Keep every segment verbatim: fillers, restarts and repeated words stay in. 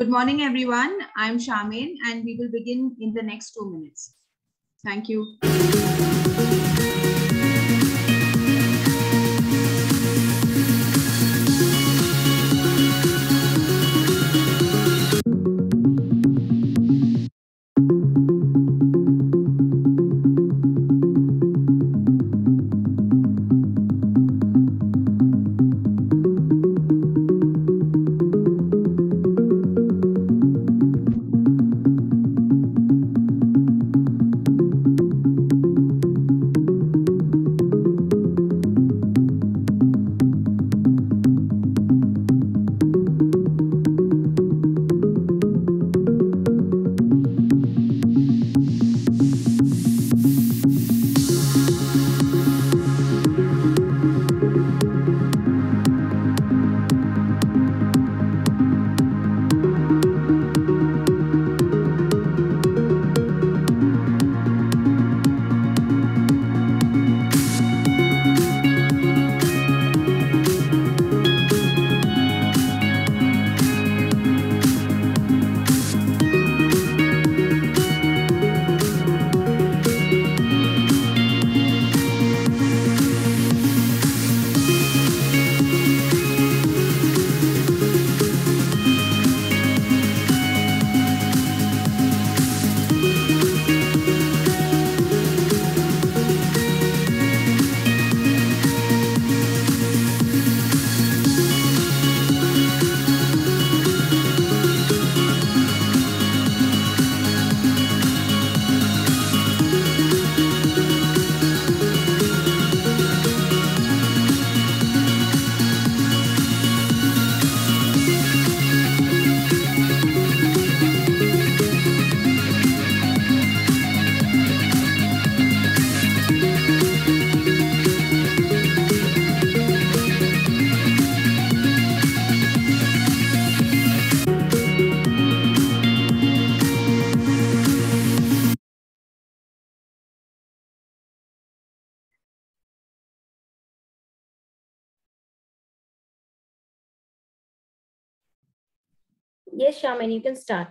Good morning, everyone. I'm Charmaine, and we will begin in the next two minutes. Thank you. Yes, Shaman, you can start.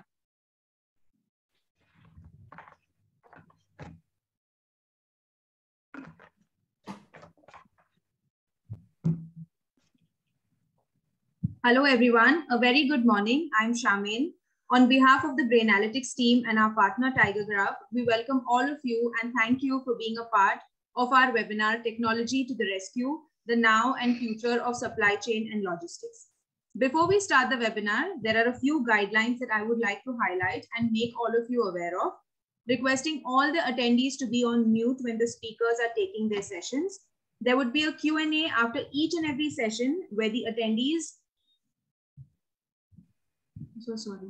Hello, everyone. A very good morning. I'm Charmaine. On behalf of the Brainalytics team and our partner TigerGraph, we welcome all of you and thank you for being a part of our webinar, Technology to the Rescue, the Now and Future of Supply Chain and Logistics. Before we start the webinar, there are a few guidelines that I would like to highlight and make all of you aware of. Requesting all the attendees to be on mute when the speakers are taking their sessions. There would be a Q and A after each and every session where the attendees So sorry.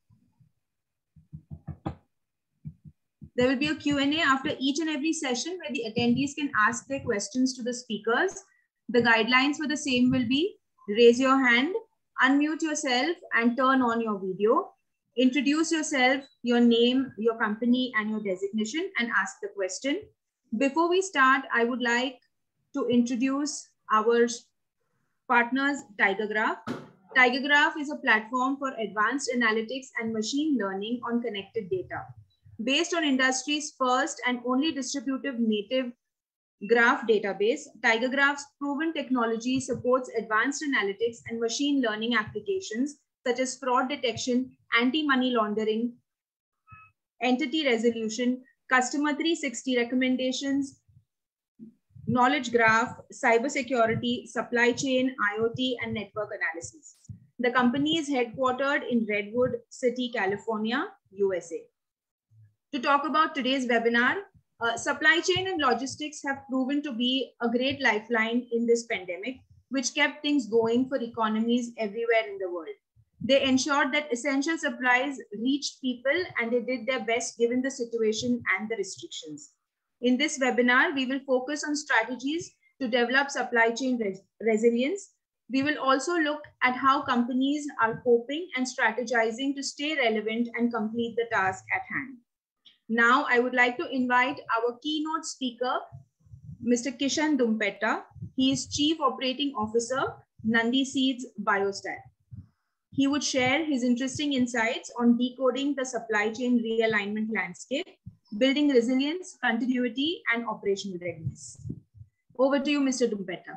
There will be a Q and A after each and every session where the attendees can ask their questions to the speakers. The guidelines for the same will be raise your hand, unmute yourself and turn on your video. Introduce yourself, your name, your company and your designation and ask the question. Before we start, I would like to introduce our partners, TigerGraph. TigerGraph is a platform for advanced analytics and machine learning on connected data. Based on industry's first and only distributive native graph database, TigerGraph's proven technology supports advanced analytics and machine learning applications such as fraud detection, anti-money laundering, entity resolution, customer three sixty recommendations, knowledge graph, cybersecurity, supply chain, IoT, and network analysis. The company is headquartered in Redwood City, California, U S A. To talk about today's webinar, uh, supply chain and logistics have proven to be a great lifeline in this pandemic, which kept things going for economies everywhere in the world. They ensured that essential supplies reached people and they did their best given the situation and the restrictions. In this webinar, we will focus on strategies to develop supply chain res resilience. We will also look at how companies are coping and strategizing to stay relevant and complete the task at hand. Now, I would like to invite our keynote speaker, Mister Kishan Dumpetta. He is Chief Operating Officer, Nandi Seeds Biostat. He would share his interesting insights on decoding the supply chain realignment landscape, building resilience, continuity, and operational readiness. Over to you, Mister Dumpeta.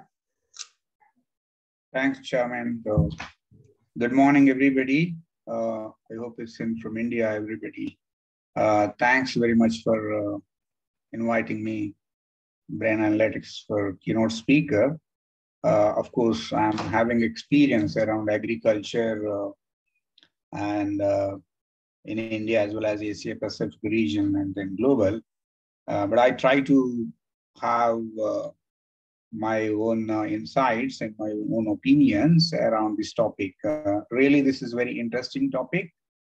Thanks, Chairman. So, good morning, everybody. Uh, I hope it's in from India, everybody. Uh, thanks very much for uh, inviting me, Brain Analytics, for keynote speaker. Uh, of course, I'm having experience around agriculture uh, and uh, in India as well as Asia Pacific region and then global. Uh, but I try to have uh, my own uh, insights and my own opinions around this topic. Uh, really, this is a very interesting topic.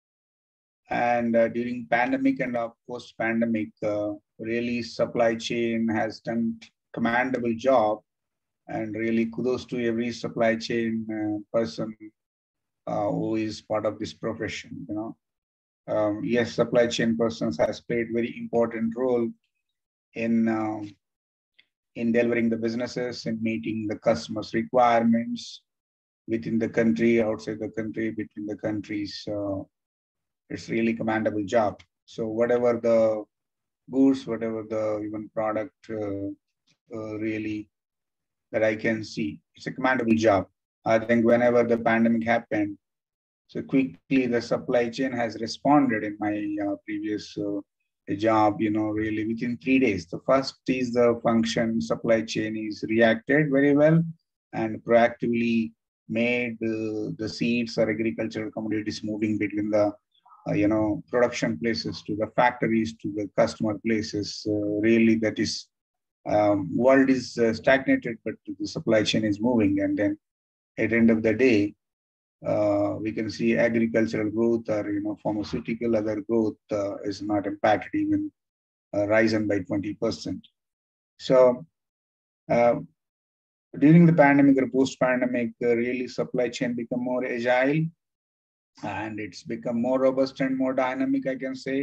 And uh, during pandemic and uh, post-pandemic, uh, really supply chain has done commendable job. And really kudos to every supply chain uh, person uh, who is part of this profession. You know, um, yes, supply chain persons has played very important role in uh, in delivering the businesses and meeting the customers' requirements within the country, outside the country, between the countries. Uh, it's really commendable job. So whatever the goods, whatever the even product, uh, uh, really. that I can see. It's a commendable job. I think whenever the pandemic happened, so quickly the supply chain has responded in my uh, previous uh, job, you know, really within three days. The first is the function supply chain is reacted very well and proactively made uh, the seeds or agricultural commodities moving between the, uh, you know, production places to the factories, to the customer places. Uh, really that is Um, world is uh, stagnated, but the supply chain is moving. And then at the end of the day, uh, we can see agricultural growth or, you know, pharmaceutical other growth uh, is not impacted, even uh, risen by twenty percent. So uh, during the pandemic or post-pandemic, uh, really supply chain become more agile and it's become more robust and more dynamic, I can say.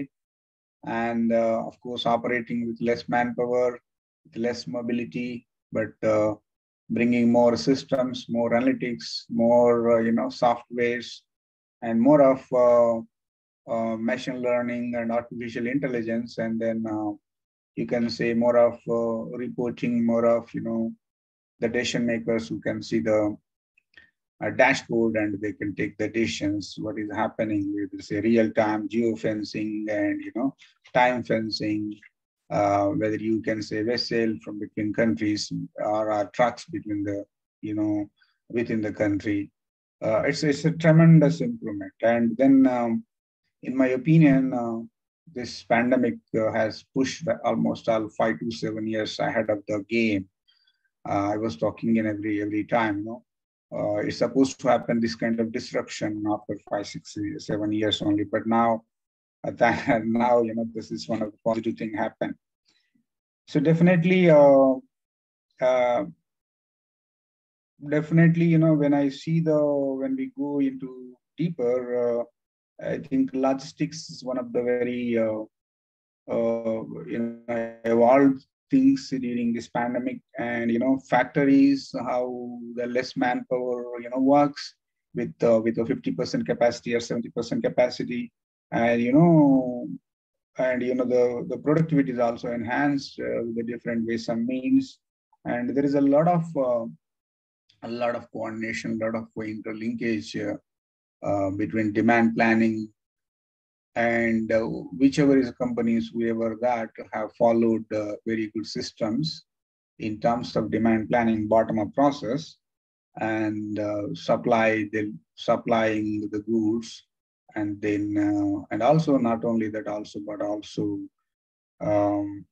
And uh, of course, operating with less manpower, less mobility, but uh, bringing more systems, more analytics, more uh, you know softwares, and more of uh, uh, machine learning and artificial intelligence, and then uh, you can say more of uh, reporting, more of you know the decision makers who can see the uh, dashboard and they can take the decisions. What is happening with say real time geofencing and you know time fencing. Uh, whether you can say vessel from between countries or uh, trucks between the, you know, within the country. Uh, it's, it's a tremendous improvement. And then, um, in my opinion, uh, this pandemic uh, has pushed almost all five to seven years ahead of the game. Uh, I was talking in every every time, you know. Uh, it's supposed to happen this kind of disruption after five, six, seven years only, but now that now you know this is one of the positive thing happen. So definitely, uh, uh, definitely, you know, when I see the when we go into deeper, uh, I think logistics is one of the very uh, uh, you know evolved things during this pandemic, and you know factories how the less manpower you know works with uh, with a fifty percent capacity or seventy percent capacity. And you know, and you know the the productivity is also enhanced uh, with the different ways and means, and there is a lot of uh, a lot of coordination, a lot of interlinkage uh, uh, between demand planning and uh, whichever is companies whoever that have followed uh, very good systems in terms of demand planning bottom up process and uh, supply the supplying the goods. And then, uh, and also not only that, also, but also, um,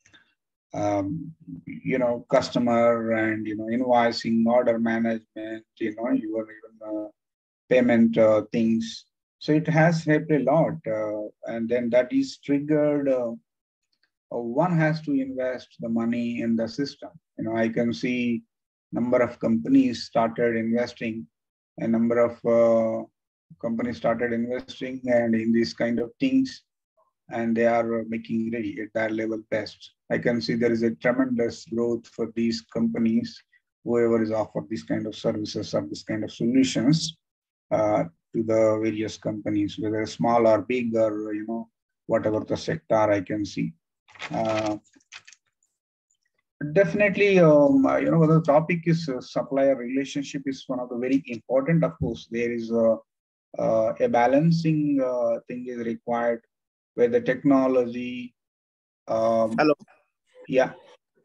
um, you know, customer and, you know, invoicing, order management, you know, your even uh, payment uh, things. So it has helped a lot. Uh, and then that is triggered, uh, one has to invest the money in the system. You know, I can see number of companies started investing, a number of uh, companies started investing and in these kind of things, and they are making ready at that level best. I can see there is a tremendous growth for these companies, whoever is offered this kind of services or this kind of solutions. Uh, to the various companies, whether small or big or, you know, whatever the sector I can see. Uh, definitely, um, you know, the topic is uh, supplier relationship is one of the very important. Of course, there is a, uh, a balancing uh, thing is required where the technology, um, Hello. yeah,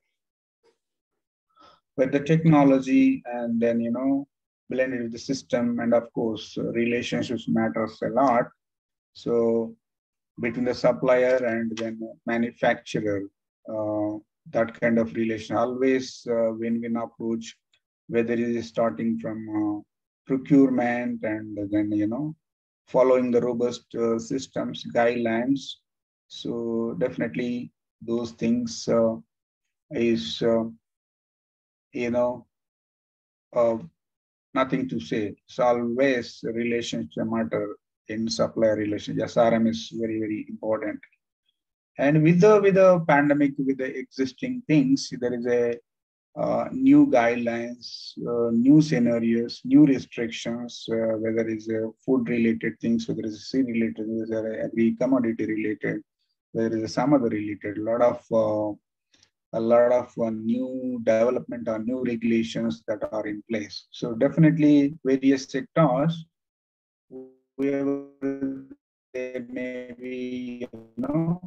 with the technology and then, you know, blended with the system. And of course, uh, relationships matters a lot. So between the supplier and then manufacturer, uh, that kind of relation, always uh, win-win approach, whether it is starting from uh, procurement and then, you know, following the robust uh, systems, guidelines. So definitely those things uh, is, uh, you know, uh, nothing to say. It's always relationship matter in supplier relationship. S R M is very, very important. And with the with the pandemic, with the existing things, there is a uh, new guidelines, uh, new scenarios, new restrictions, uh, whether it's uh, food related things, whether it's sea related, whether it's agri commodity related, whether it's some other related, a lot of uh, a lot of uh, new development or new regulations that are in place. So definitely various sectors, wherever they may be, you know,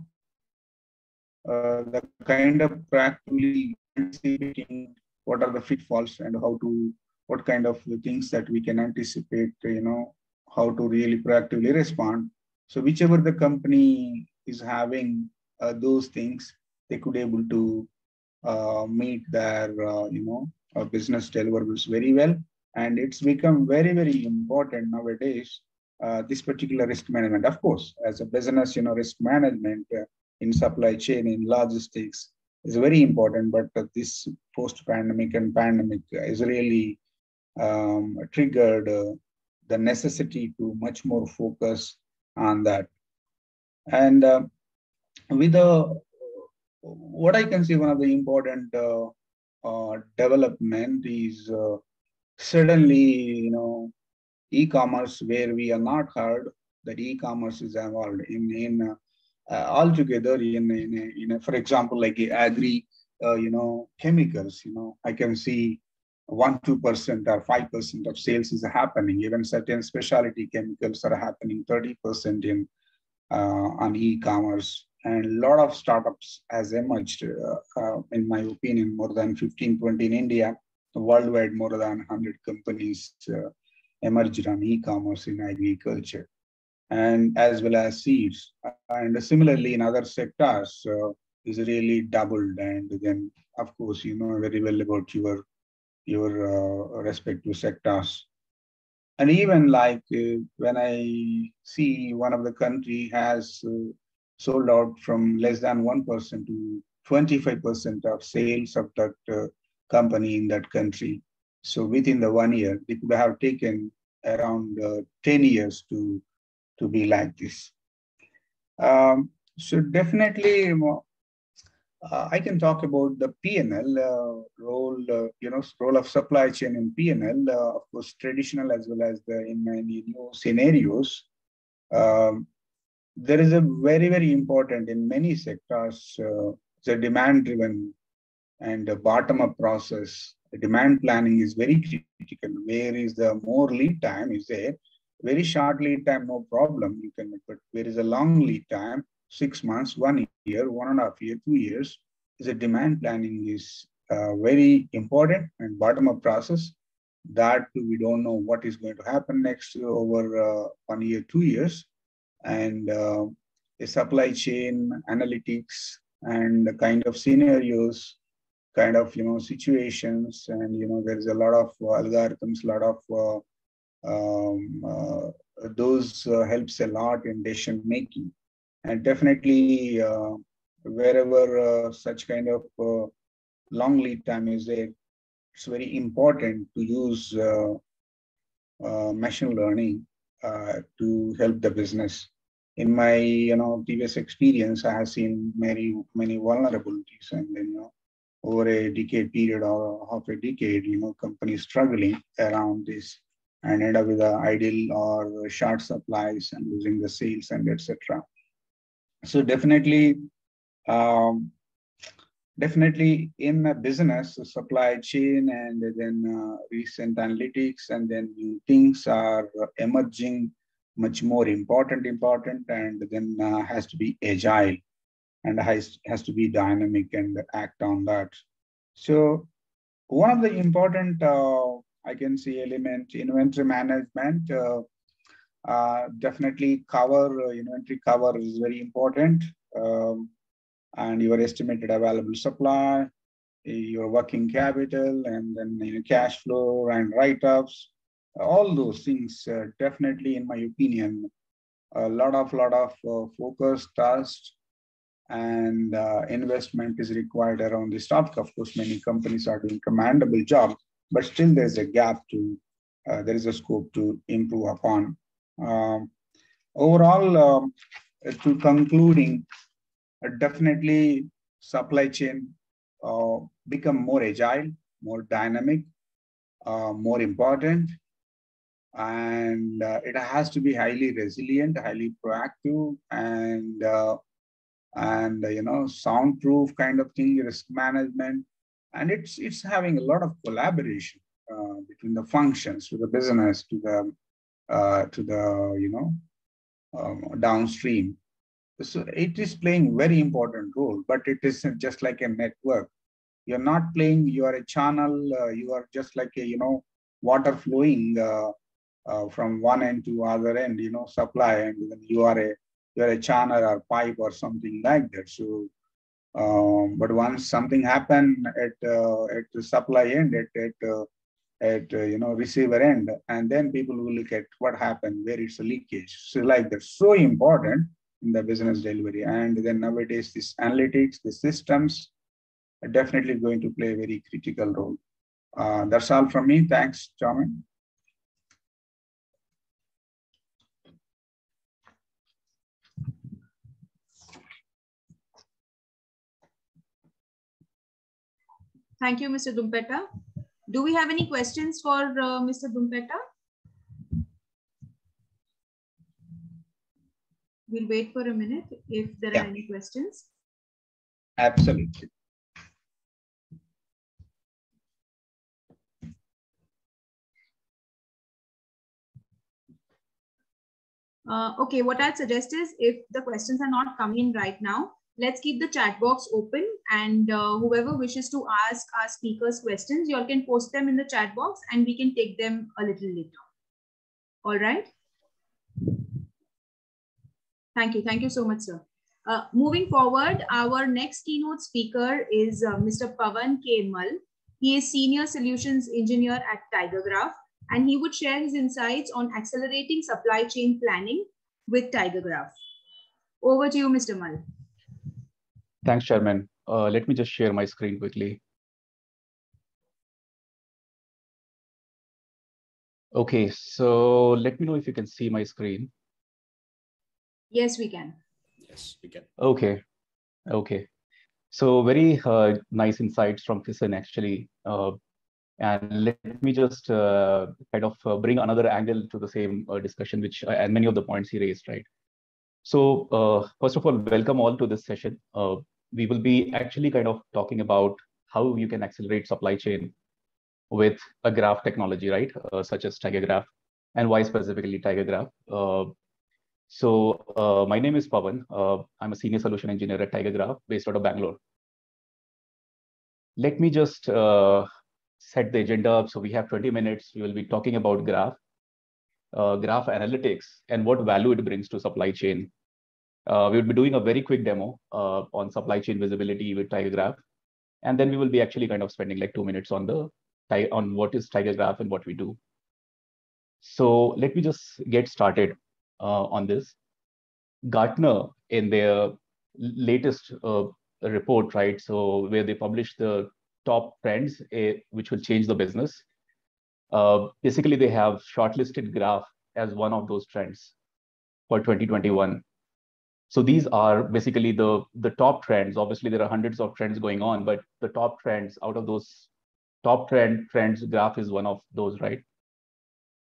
uh, the kind of practically anticipating what are the pitfalls and how to, what kind of things that we can anticipate, you know, how to really proactively respond. So whichever the company is having uh, those things, they could able to uh, meet their, uh, you know, uh, business deliverables very well. And it's become very, very important nowadays, uh, this particular risk management. Of course, as a business, you know, risk management uh, in supply chain, in logistics is very important, but uh, this post-pandemic and pandemic is really um, triggered uh, the necessity to much more focus on that. And uh, with the what I can see, one of the important uh, uh, development is uh, suddenly, you know, e-commerce, where we are not heard that e-commerce is involved in in uh, uh, altogether in in, a, in a, for example, like a agri, uh, you know, chemicals. You know, I can see one two percent or five percent of sales is happening. Even certain specialty chemicals are happening thirty percent in uh, on e-commerce. And a lot of startups has emerged, uh, uh, in my opinion, more than fifteen, twenty in India, worldwide more than one hundred companies uh, emerged on e-commerce in agriculture, and as well as seeds. And similarly in other sectors, uh, is really doubled. And then, of course, you know very well about your, your uh, respective sectors. And even like uh, when I see one of the country has uh, sold out from less than one percent to twenty-five percent of sales of that uh, company in that country. So within the one year, it could have taken around uh, ten years to, to be like this. Um, so definitely, uh, I can talk about the P and L uh, role, uh, you know, role of supply chain in P and L, uh, of course, traditional as well as the in many new scenarios. Um, there is a very, very important in many sectors, uh, the demand driven and the bottom up process. The demand planning is very critical. Where is the more lead time is there? Very short lead time, no problem, you can, but where is a long lead time, six months, one year, one and a half year, two years, is a demand planning is uh, very important and bottom up process that we don't know what is going to happen next over uh, one year, two years. And uh, a supply chain analytics and the kind of scenarios, kind of, you know, situations. And, you know, there's a lot of algorithms, a lot of uh, um, uh, those uh, helps a lot in decision making. And definitely uh, wherever uh, such kind of uh, long lead time is there, it's very important to use uh, uh, machine learning uh, to help the business. In my, you know, previous experience, I have seen many, many vulnerabilities, and then, you know, over a decade period or half a decade, you know, companies struggling around this. and end up with the idle or short supplies and losing the sales and et cetera. So definitely, um, definitely in a business, supply chain and then uh, recent analytics and then new things are emerging much more important, important, and then uh, has to be agile and has, has to be dynamic and act on that. So one of the important, uh, I can see element, inventory management, uh, uh, definitely cover, uh, inventory cover is very important. Um, and your estimated available supply, your working capital, and then you know, cash flow and write-ups, all those things, uh, definitely, in my opinion, a lot of, lot of uh, focus, trust, and uh, investment is required around this topic. Of course, many companies are doing commendable job, but still there's a gap to, uh, there is a scope to improve upon. Um, overall, um, to concluding, uh, definitely supply chain uh, become more agile, more dynamic, uh, more important, and uh, it has to be highly resilient, highly proactive, and uh, and uh, you know soundproof kind of thing, risk management, and it's it's having a lot of collaboration uh, between the functions, to the business, to the uh, to the you know um, downstream. So it is playing very important role, but it isn't just like a network. You're not playing, you are a channel, uh, you are just like a, you know, water flowing uh, uh, from one end to other end, you know, supply, and then you are a, you're a channel or pipe or something like that. So, um, but once something happen at, uh, at the supply end, at, at, uh, at uh, you know, receiver end, and then people will look at what happened, where it's a leakage. So like that's so important in the business delivery. And then nowadays, this analytics, the systems are definitely going to play a very critical role. Uh, that's all from me. Thanks, Chairman. Thank you, Mister Dumpeta. Do we have any questions for uh, Mister Dumpeta? We'll wait for a minute if there yeah. are any questions. Absolutely. Uh, okay, what I'd suggest is if the questions are not coming in right now, let's keep the chat box open, and uh, whoever wishes to ask our speakers questions, you all can post them in the chat box and we can take them a little later. All right. Thank you. Thank you so much, sir. Uh, moving forward, our next keynote speaker is uh, Mister Pavan K. Mal. He is Senior Solutions Engineer at TigerGraph, and he would share his insights on accelerating supply chain planning with TigerGraph. Over to you, Mister Mal. Thanks, Chairman. Uh, let me just share my screen quickly. Okay, so let me know if you can see my screen. Yes, we can. Yes, we can. Okay, okay. So very uh, nice insights from Kisan, actually. Uh, and let me just uh, kind of uh, bring another angle to the same uh, discussion, which uh, and many of the points he raised, right? So uh, first of all, welcome all to this session. Uh, we will be actually kind of talking about how you can accelerate supply chain with a graph technology, right? Uh, such as TigerGraph, and why specifically TigerGraph. Uh, so uh, my name is Pavan. Uh, I'm a senior solution engineer at TigerGraph based out of Bangalore. Let me just uh, set the agenda up. So we have twenty minutes. We will be talking about graph, uh, graph analytics, and what value it brings to supply chain. Uh, we will be doing a very quick demo uh, on supply chain visibility with TigerGraph. And then we will be actually kind of spending like two minutes on the on what is TigerGraph and what we do. So let me just get started uh, on this. Gartner, in their latest uh, report, right? So where they publish the top trends uh, which will change the business. Uh, basically, they have shortlisted graph as one of those trends for twenty twenty-one. So these are basically the, the top trends. Obviously, there are hundreds of trends going on, but the top trends, out of those top trend trends, graph is one of those, right?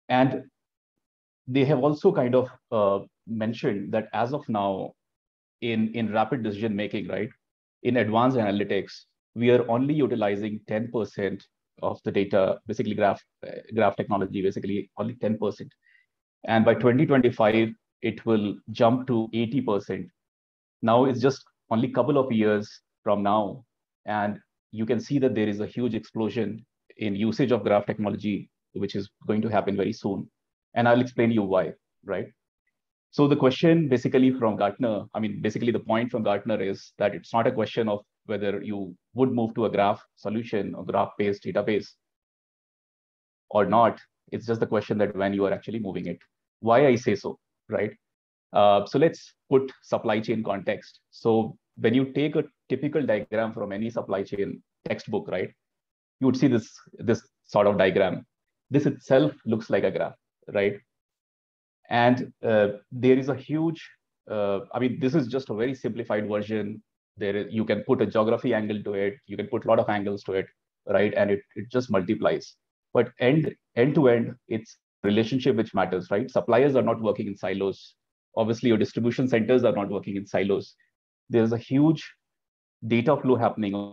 And they have also kind of uh, mentioned that as of now, in, in rapid decision making, right, in advanced analytics, we are only utilizing ten percent of the data, basically graph, uh, graph technology, basically only ten percent. And by twenty twenty-five, it will jump to eighty percent. Now it's just only a couple of years from now. And you can see that there is a huge explosion in usage of graph technology, which is going to happen very soon. And I'll explain you why, right? So the question basically from Gartner, I mean, basically the point from Gartner is that it's not a question of whether you would move to a graph solution or graph-based database or not. It's just the question that when you are actually moving it. Why I say so, right? Uh, so let's put supply chain context. So when you take a typical diagram from any supply chain textbook, right, you would see this, this sort of diagram. This itself looks like a graph, right? And uh, there is a huge, uh, I mean, this is just a very simplified version. There is, you can put a geography angle to it. You can put a lot of angles to it, right? And it, it just multiplies. But end, end to end, it's relationship which matters, right? Suppliers are not working in silos. Obviously, your distribution centers are not working in silos. There's a huge data flow happening.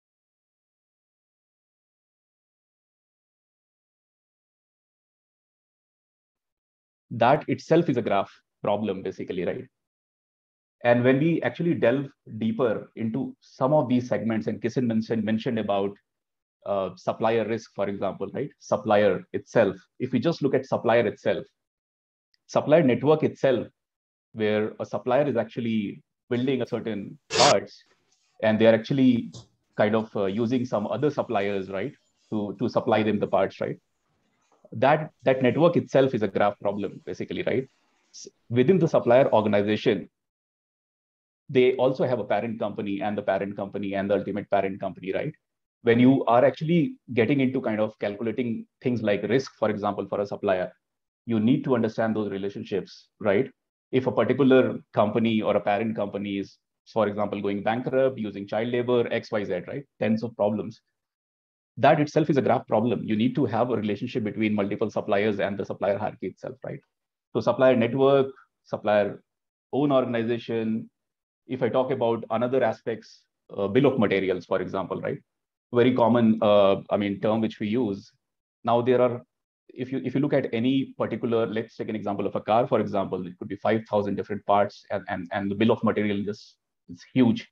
That itself is a graph problem, basically, right? And when we actually delve deeper into some of these segments, and Kishan mentioned, mentioned about uh, supplier risk, for example, right? Supplier itself. If we just look at supplier itself, supplier network itself, where a supplier is actually building a certain parts, and they are actually kind of uh, using some other suppliers, right, to, to supply them the parts, right? That, that network itself is a graph problem, basically, right? Within the supplier organization, they also have a parent company and the parent company and the ultimate parent company, right? When you are actually getting into kind of calculating things like risk, for example, for a supplier, you need to understand those relationships, right? If a particular company or a parent company is, for example, going bankrupt, using child labor, X Y Z, right? Tens of problems. That itself is a graph problem. You need to have a relationship between multiple suppliers and the supplier hierarchy itself, right? So supplier network, supplier own organization. If I talk about another aspects, uh, bill of materials, for example, right? Very common, uh, I mean, term which we use. Now there are, if you if you look at any particular, let's take an example of a car, for example, it could be five thousand different parts, and, and, and the bill of material just is huge.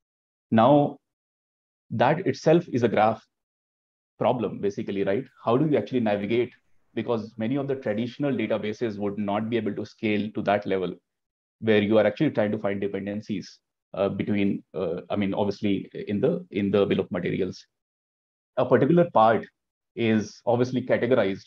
Now, that itself is a graph problem, basically, right? How do you actually navigate? Because many of the traditional databases would not be able to scale to that level, where you are actually trying to find dependencies uh, between, uh, I mean, obviously in the in the bill of materials. A particular part is obviously categorized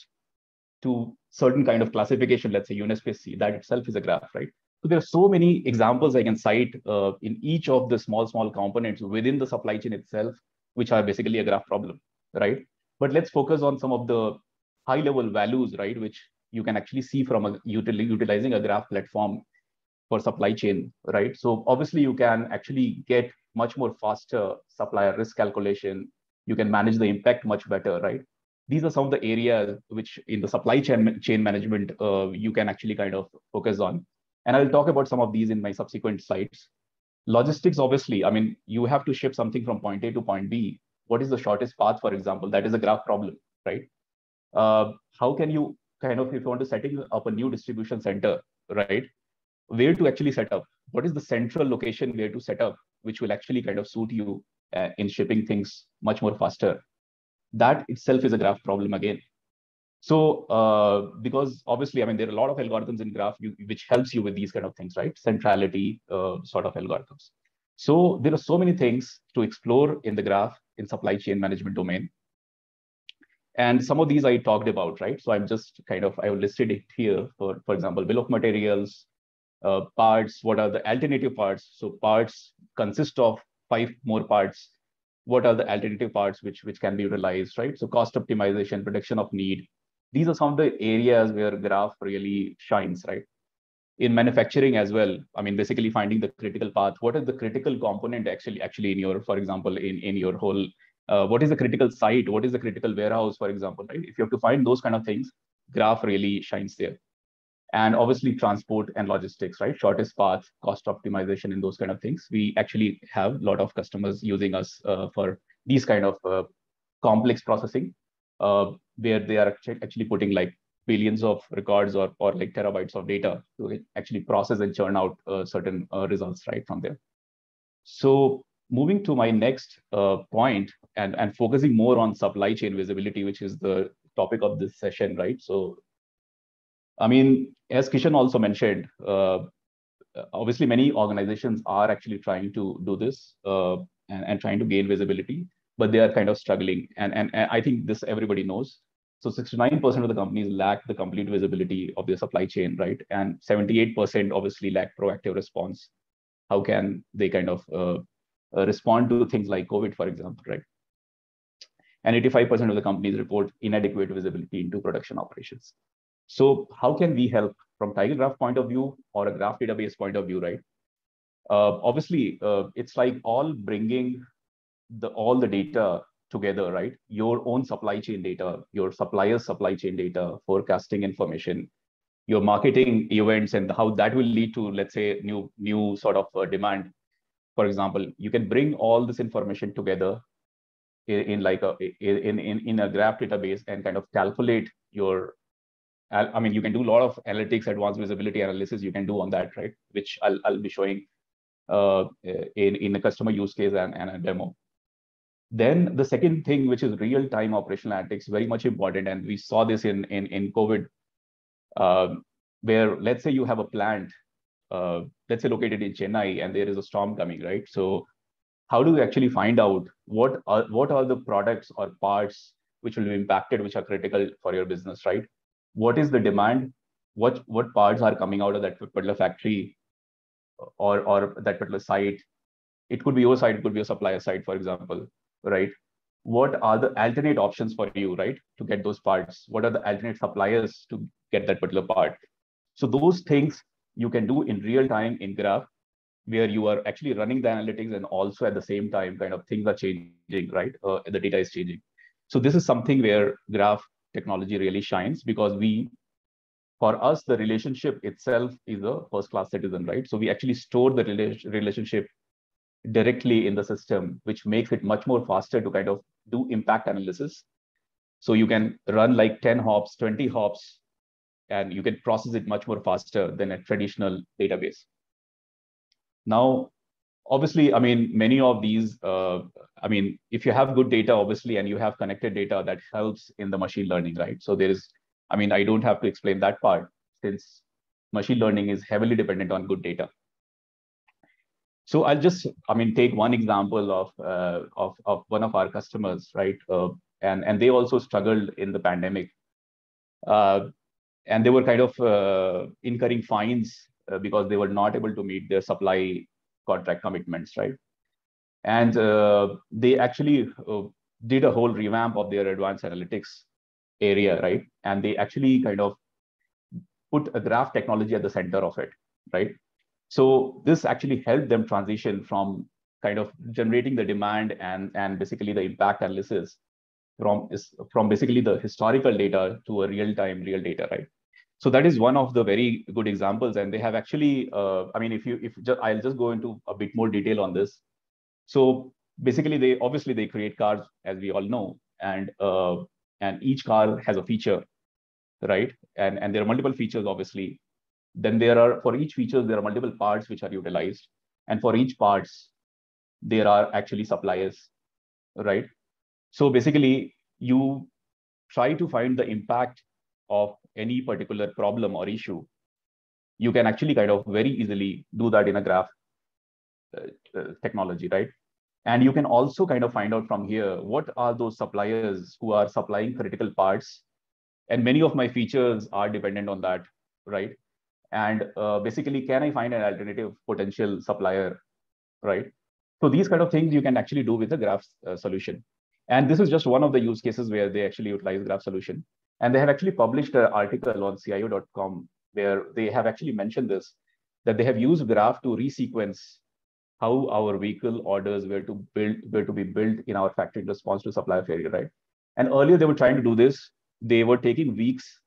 to certain kind of classification, let's say Unispace C, that itself is a graph, right? So there are so many examples I can cite uh, in each of the small, small components within the supply chain itself, which are basically a graph problem, right? But let's focus on some of the high level values, right? Which you can actually see from a, util utilizing a graph platform for supply chain, right? So obviously you can actually get much more faster supplier risk calculation. You can manage the impact much better, right? These are some of the areas which in the supply chain, chain management, uh, you can actually kind of focus on. And I'll talk about some of these in my subsequent slides. Logistics, obviously, I mean, you have to ship something from point A to point B. What is the shortest path, for example? That is a graph problem, right? Uh, how can you kind of, if you want to setting up a new distribution center, right? Where to actually set up? What is the central location where to set up, which will actually kind of suit you uh, in shipping things much more faster? That itself is a graph problem again. So uh, because obviously, I mean, there are a lot of algorithms in graph you, which helps you with these kind of things, right? Centrality uh, sort of algorithms. So there are so many things to explore in the graph in supply chain management domain. And some of these I talked about, right? So I'm just kind of, I listed it here for, for example, bill of materials, uh, parts, what are the alternative parts? So parts consist of five more parts. What are the alternative parts which, which can be utilized, right? So cost optimization, prediction of need. These are some of the areas where graph really shines, right? In manufacturing as well, I mean, basically finding the critical path. What is the critical component actually, actually in your, for example, in, in your whole, uh, what is the critical site? What is the critical warehouse, for example, right? If you have to find those kind of things, Graph really shines there. And obviously transport and logistics, right? Shortest path, cost optimization, and those kind of things. We actually have a lot of customers using us uh, for these kind of uh, complex processing, uh, where they are actually putting like billions of records or, or like terabytes of data to actually process and churn out uh, certain uh, results right from there. So moving to my next uh, point and, and focusing more on supply chain visibility, which is the topic of this session, right? So, I mean, as Kishan also mentioned, uh, obviously many organizations are actually trying to do this uh, and, and trying to gain visibility, but they are kind of struggling. And, and, and I think this everybody knows. So sixty-nine percent of the companies lack the complete visibility of their supply chain, right? And seventy-eight percent obviously lack proactive response. How can they kind of uh, uh, respond to things like COVID, for example, right? And eighty-five percent of the companies report inadequate visibility into production operations. So how can we help from Tiger Graph point of view or a graph database point of view, right? Uh, obviously, uh, it's like all bringing the all the data together, right? Your own supply chain data, your supplier's supply chain data, forecasting information, your marketing events, and how that will lead to, let's say, new new sort of uh, demand. For example, you can bring all this information together in, in like a in, in in a graph database and kind of calculate your. I mean, you can do a lot of analytics, advanced visibility analysis you can do on that, right? Which I'll I'll be showing uh, in in a customer use case and, and a demo. Then the second thing, which is real-time operational analytics, very much important, and we saw this in in in COVID, uh, where let's say you have a plant, uh, let's say located in Chennai, and there is a storm coming, right? So how do you actually find out what are what are the products or parts which will be impacted, which are critical for your business, right? What is the demand? What what parts are coming out of that particular factory or or that particular site? It could be your site, it could be a supplier site, for example, right? What are the alternate options for you, right, to get those parts? What are the alternate suppliers to get that particular part? So those things you can do in real time in Graph, where you are actually running the analytics and also at the same time kind of things are changing, right? Uh, the data is changing. So this is something where Graph technology really shines, because we, for us, the relationship itself is a first-class citizen, right? So we actually store the rela relationship directly in the system, which makes it much more faster to kind of do impact analysis. So you can run like ten hops, twenty hops, and you can process it much more faster than a traditional database. Now, obviously, I mean, many of these, uh, I mean, if you have good data, obviously, and you have connected data, that helps in the machine learning, right? So there is, I mean, I don't have to explain that part, since machine learning is heavily dependent on good data. So I'll just, I mean, take one example of uh, of, of one of our customers, right? Uh, and, and they also struggled in the pandemic. Uh, and they were kind of uh, incurring fines uh, because they were not able to meet their supply contract commitments, right? And uh, they actually uh, did a whole revamp of their advanced analytics area, right? And they actually kind of put a graph technology at the center of it, right? So this actually helped them transition from kind of generating the demand and, and basically the impact analysis from, from basically the historical data to a real-time real data, right? So that is one of the very good examples. And they have actually, uh, I mean, if you, if just, I'll just go into a bit more detail on this. So basically they, obviously they create cars, as we all know, and, uh, and each car has a feature, right? And, and there are multiple features, obviously. Then there are, for each feature, there are multiple parts which are utilized. And for each parts, there are actually suppliers, right? So basically, you try to find the impact of any particular problem or issue. You can actually kind of very easily do that in a graph uh, uh, technology, right? And you can also kind of find out from here, what are those suppliers who are supplying critical parts? And many of my features are dependent on that, right? And uh, basically, can I find an alternative potential supplier, right? So these kind of things you can actually do with the graph uh, solution. And this is just one of the use cases where they actually utilize graph solution. And they have actually published an article on C I O dot com where they have actually mentioned this, that they have used graph to resequence how our vehicle orders were to build, were to be built in our factory in response to supplier failure, right? And earlier they were trying to do this. They were taking weeks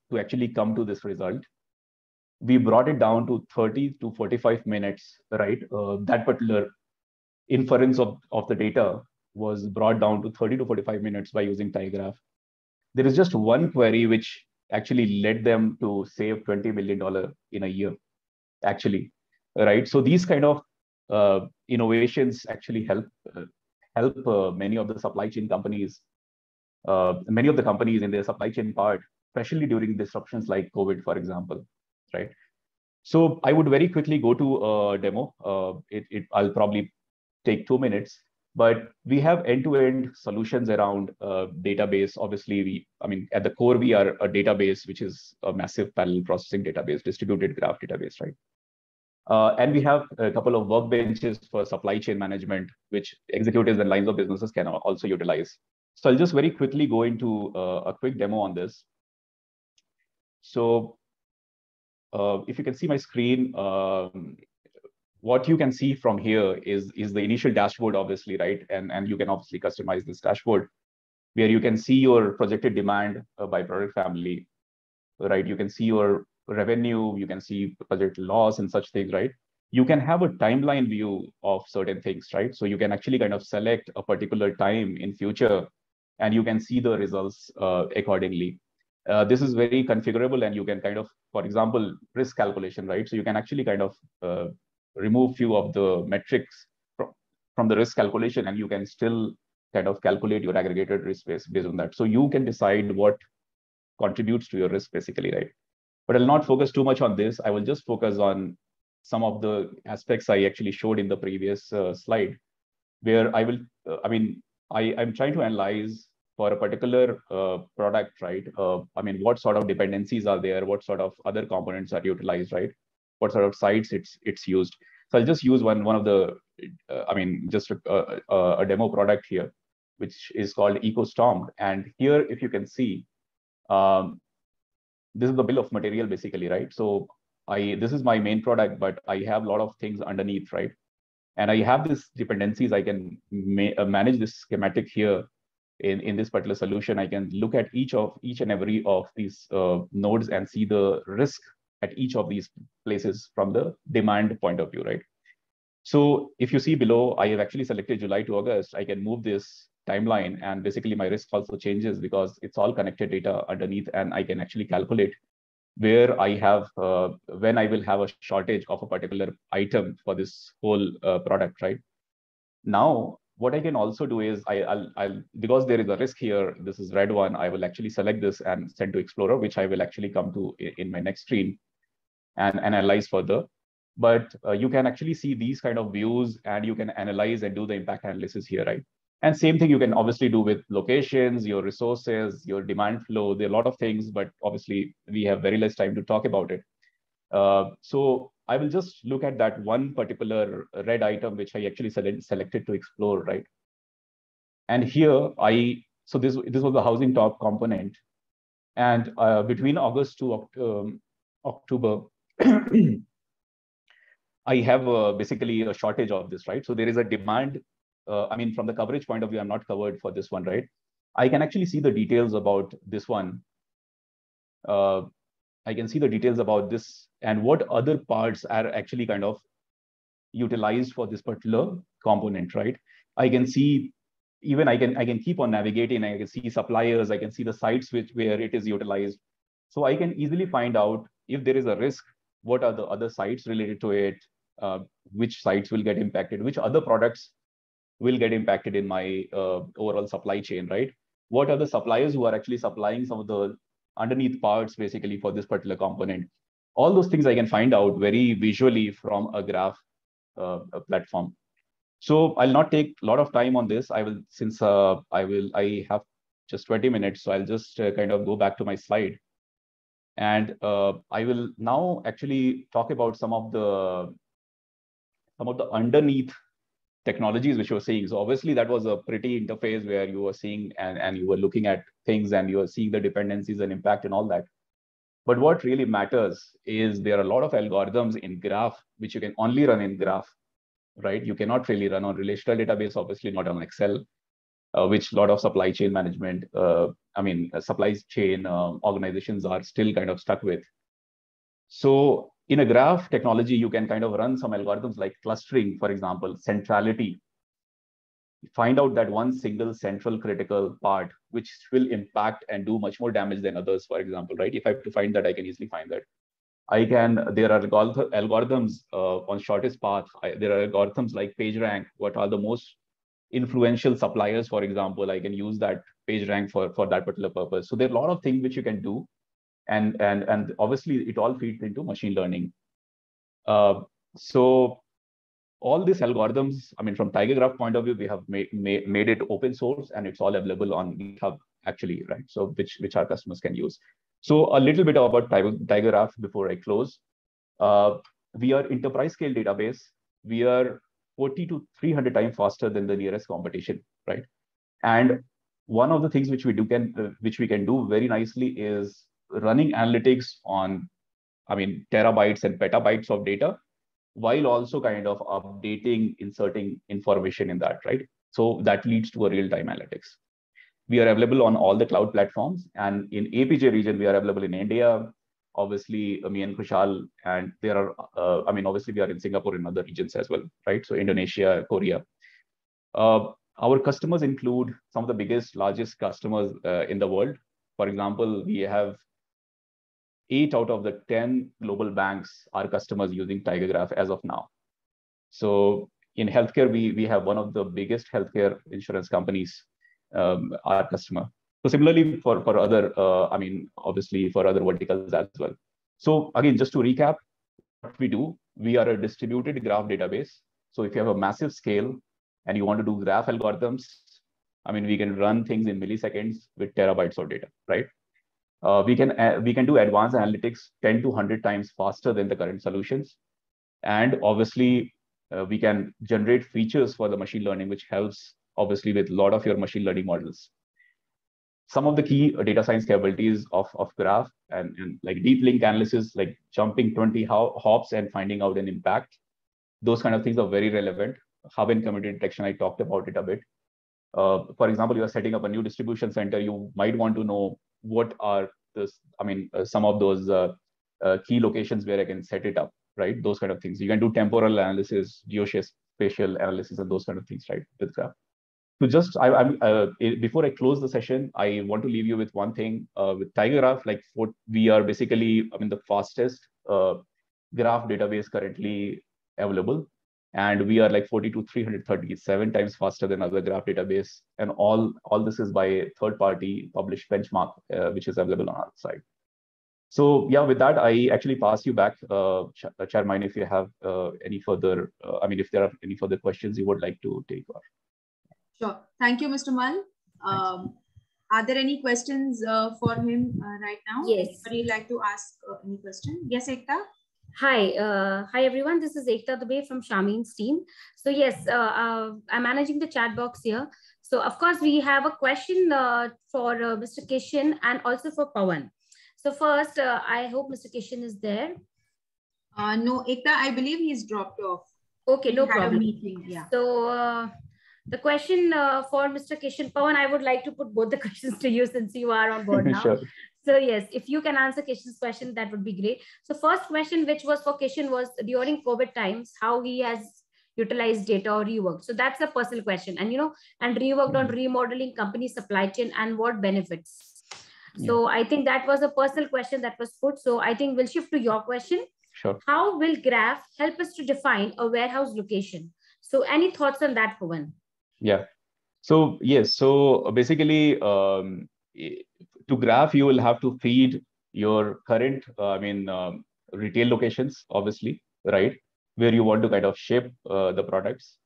to actually come to this result. We brought it down to thirty to forty-five minutes, right? Uh, that particular inference of, of the data was brought down to thirty to forty-five minutes by using tyGraph. There is just one query which actually led them to save twenty million dollars in a year, actually, right? So these kind of uh, innovations actually help uh, help uh, many of the supply chain companies, uh, many of the companies in their supply chain part, especially during disruptions like COVID, for example, right? So I would very quickly go to a demo. Uh, it, it, I'll probably take two minutes, but we have end-to-end solutions around uh, database. Obviously, we, I mean, at the core, we are a database, which is a massive parallel processing database, distributed graph database, right? Uh, and we have a couple of workbenches for supply chain management, which executives and lines of businesses can also utilize. So I'll just very quickly go into uh, a quick demo on this. So uh, if you can see my screen, um, what you can see from here is, is the initial dashboard, obviously, right? And, and you can obviously customize this dashboard where you can see your projected demand uh, by product family, right? You can see your revenue, you can see project loss and such things, right? You can have a timeline view of certain things, right? So you can actually kind of select a particular time in future and you can see the results uh, accordingly. Uh, this is very configurable and you can kind of, for example, risk calculation, right? So you can actually kind of uh, remove few of the metrics from, from the risk calculation and you can still kind of calculate your aggregated risk based, based on that. So you can decide what contributes to your risk basically, right? But I'll not focus too much on this. I will just focus on some of the aspects I actually showed in the previous uh, slide, where I will, uh, I mean, I, I'm trying to analyze for a particular uh, product, right? Uh, I mean, what sort of dependencies are there? What sort of other components are utilized, right? What sort of sites it's it's used. So I'll just use one, one of the, uh, I mean, just a, a, a demo product here, which is called EcoStorm. And here, if you can see, um, this is the bill of material basically, right? So I this is my main product, but I have a lot of things underneath, right? And I have these dependencies. I can ma uh, manage this schematic here in, in this particular solution. I can look at each of each and every of these uh, nodes and see the risk at each of these places from the demand point of view, right? So if you see below, I have actually selected July to August. I can move this timeline and basically my risk also changes because it's all connected data underneath and I can actually calculate where I have, uh, when I will have a shortage of a particular item for this whole uh, product, right? Now, what I can also do is, I, I'll, I'll, because there is a risk here, this is red one, I will actually select this and send to Explorer, which I will actually come to in my next screen and analyze further. But uh, you can actually see these kind of views and you can analyze and do the impact analysis here, right? And same thing you can obviously do with locations, your resources, your demand flow. There are a lot of things, but obviously we have very less time to talk about it. Uh, so I will just look at that one particular red item, which I actually select, selected to explore, right? And here I, so this, this was the housing top component. And uh, between August to um, October, I have uh, basically a shortage of this, right? So there is a demand. Uh, I mean, from the coverage point of view, I'm not covered for this one, right? I can actually see the details about this one. Uh, I can see the details about this and what other parts are actually kind of utilized for this particular component, right? I can see, even I can I can keep on navigating. I can see suppliers. I can see the sites which where it is utilized. So I can easily find out if there is a risk, what are the other sites related to it, uh, which sites will get impacted, which other products will get impacted in my uh, overall supply chain, right? What are the suppliers who are actually supplying some of the underneath parts basically for this particular component? All those things I can find out very visually from a graph uh, a platform. So I'll not take a lot of time on this. I will, since uh, I will, I have just twenty minutes, so I'll just uh, kind of go back to my slide. And uh, I will now actually talk about some of the some of the underneath technologies which you're seeing. So obviously that was a pretty interface where you were seeing and, and you were looking at things and you were seeing the dependencies and impact and all that. But what really matters is there are a lot of algorithms in Graph which you can only run in Graph, right? You cannot really run on relational database, obviously not on Excel. uh, which a lot of supply chain management, uh, I mean, uh, supply chain uh, organizations are still kind of stuck with. So in a graph technology, you can kind of run some algorithms like clustering, for example, centrality, find out that one single central critical part, which will impact and do much more damage than others, for example, right? If I have to find that, I can easily find that. I can, there are algorithms uh, on shortest path. I, there are algorithms like PageRank. What are the most influential suppliers, for example? I can use that PageRank for, for that particular purpose. So there are a lot of things which you can do. And, and, and obviously it all feeds into machine learning. Uh, so all these algorithms, I mean, from TigerGraph point of view, we have made, made, made it open source and it's all available on GitHub actually, right? So which, which our customers can use. So a little bit about TigerGraph before I close. Uh, we are enterprise scale database. We are forty to three hundred times faster than the nearest competition, right? And one of the things which we do can, uh, which we can do very nicely is running analytics on, I mean, terabytes and petabytes of data, while also kind of updating, inserting information in that, right? So that leads to a real-time analytics. We are available on all the cloud platforms, and in A P J region, we are available in India, obviously me and Kushal, and there are, uh, I mean, obviously we are in Singapore and other regions as well, right? So Indonesia, Korea. Uh, our customers include some of the biggest, largest customers uh, in the world. For example, we have eight out of the ten global banks are customers using TigerGraph as of now. So in healthcare, we, we have one of the biggest healthcare insurance companies, um, our customer. So similarly for, for other, uh, I mean, obviously for other verticals as well. So again, just to recap what we do, we are a distributed graph database. So if you have a massive scale and you want to do graph algorithms, I mean, we can run things in milliseconds with terabytes of data, right? Uh, we can uh, we can do advanced analytics ten to one hundred times faster than the current solutions. And obviously, uh, we can generate features for the machine learning, which helps obviously with a lot of your machine learning models. Some of the key data science capabilities of, of Graph and, and like deep link analysis, like jumping twenty hops and finding out an impact. Those kind of things are very relevant. Hub and community detection, I talked about it a bit. Uh, for example, you are setting up a new distribution center. You might want to know what are this, I mean, uh, some of those uh, uh, key locations where I can set it up, right? Those kind of things. You can do temporal analysis, geospatial analysis, and those kind of things, right? With Graph. So just, I, I'm uh, before I close the session, I want to leave you with one thing. Uh, with TigerGraph, like what we are basically, I mean, the fastest uh, graph database currently available. And we are like forty to three hundred thirty-seven times faster than other graph database. And all, all this is by a third-party published benchmark, uh, which is available on our site. So yeah, with that, I actually pass you back, uh, Chairman, if you have uh, any further, uh, I mean, if there are any further questions you would like to take. Or... Sure. Thank you, Mister Mal. Um, are there any questions uh, for him uh, right now? Yes. Anybody like to ask uh, any question? Yes, Ekta? Hi, uh, hi everyone. This is Ekta Dubey from Shamin's team. So yes, uh, uh, I'm managing the chat box here. So of course we have a question uh, for uh, Mister Kishan and also for Pawan. So first, uh, I hope Mister Kishan is there. Uh, no, Ekta, I believe he's dropped off. Okay, no he had problem. A meeting, yeah. So uh, the question uh, for Mister Kishan, Pawan, I would like to put both the questions to you since you are on board now. Sure. So yes, if you can answer Kishan's question, that would be great. So first question, which was for Kishan, was during COVID times, how he has utilized data or reworked. So that's a personal question. And, you know, and reworked mm-hmm. on remodeling company supply chain and what benefits. Yeah. So I think that was a personal question that was put. So I think we'll shift to your question. Sure. How will Graph help us to define a warehouse location? So any thoughts on that, Pawan? Yeah. So yes, so basically, um, to Graph, you will have to feed your current, uh, I mean, um, retail locations, obviously, right? Where you want to kind of ship uh, the products.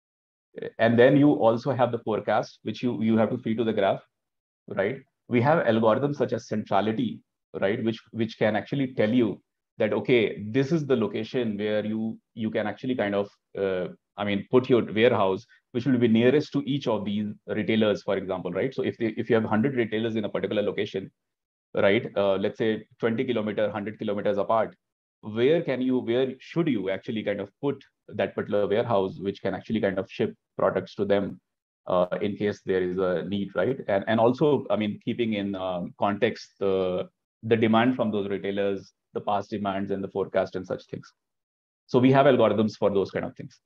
And then you also have the forecast, which you, you have to feed to the Graph, right? We have algorithms such as centrality, right? Which, which can actually tell you that, okay, this is the location where you, you can actually kind of, uh, I mean, put your warehouse, which will be nearest to each of these retailers, for example, right? So if they, if you have one hundred retailers in a particular location, right? Uh, let's say twenty kilometers, one hundred kilometers apart, where can you, where should you actually kind of put that particular warehouse, which can actually kind of ship products to them uh, in case there is a need, right? And and also, I mean, keeping in um, context the the demand from those retailers, the past demands and the forecast and such things. So we have algorithms for those kind of things.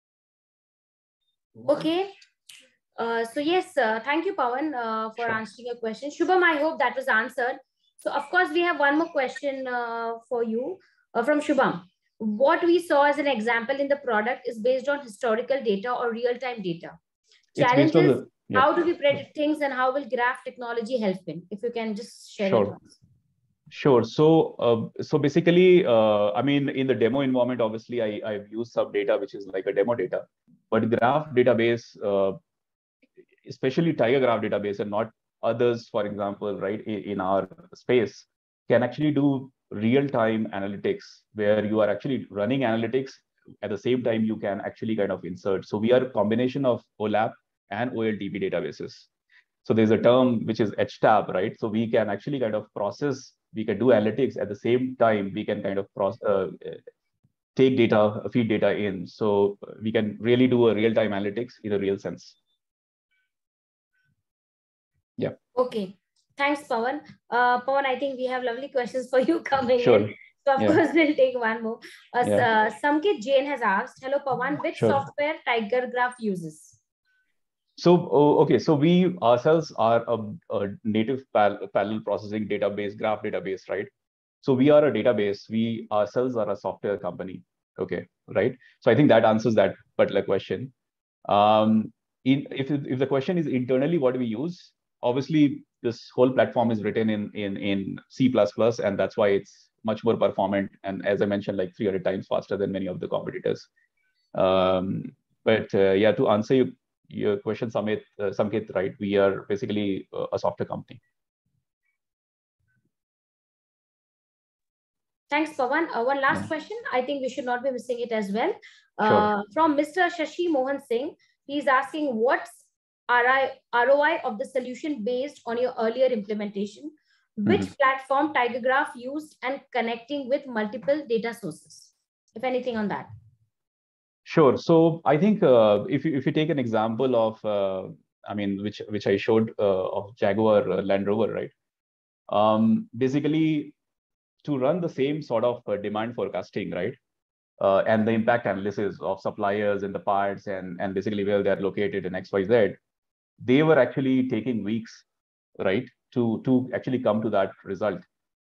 Okay. Uh, so yes, uh, thank you, Pawan, uh, for Sure. answering your question. Shubham, I hope that was answered. So of course, we have one more question uh, for you uh, from Shubham. What we saw as an example in the product is based on historical data or real-time data. It's based on Challenges, the, yeah. how do we predict things and how will graph technology help in? If you can just share Sure. it with us. Sure. So, uh, so basically, uh, I mean, in the demo environment, obviously, I, I've used some data, which is like a demo data, but graph database, uh, especially Tiger Graph database and not others, for example, right, in, in our space, can actually do real-time analytics where you are actually running analytics at the same time you can actually kind of insert. So we are a combination of OLAP and O L T P databases. So there's a term which is H tab, right? So we can actually kind of process, we can do analytics at the same time we can kind of process, uh, take data, feed data in. So we can really do a real-time analytics in a real sense. Yeah. Okay. Thanks, Pawan. Uh, Pawan, I think we have lovely questions for you coming Sure. in. So of Yeah. course, we'll take one more. Uh, Yeah. uh, Samkit Jain has asked, hello, Pawan, which Sure. software Tiger Graph uses? So, oh, okay, so we ourselves are a, a native pal parallel processing database, graph database, right? So we are a database. We ourselves are a software company, okay, right? So I think that answers that particular question. Um, in, if, if the question is internally what we use, obviously this whole platform is written in, in, in C plus plus, and that's why it's much more performant. And as I mentioned, like three hundred times faster than many of the competitors. Um, but uh, yeah, to answer you, your question, Samit, uh, Samkit, right? We are basically uh, a software company. Thanks, Pawan. Uh, one last Yeah. question. I think we should not be missing it as well. Uh, Sure. From Mister Shashi Mohan Singh, he's asking what's R O I of the solution based on your earlier implementation? Which Mm-hmm. platform Tiger Graph used and connecting with multiple data sources? If anything on that. Sure. So I think uh, if you if you take an example of, uh, I mean, which which I showed uh, of Jaguar uh, Land Rover, right? Um, basically, to run the same sort of uh, demand forecasting, right? Uh, and the impact analysis of suppliers and the parts and and basically where they're located in X Y Z, they were actually taking weeks, right? To to actually come to that result.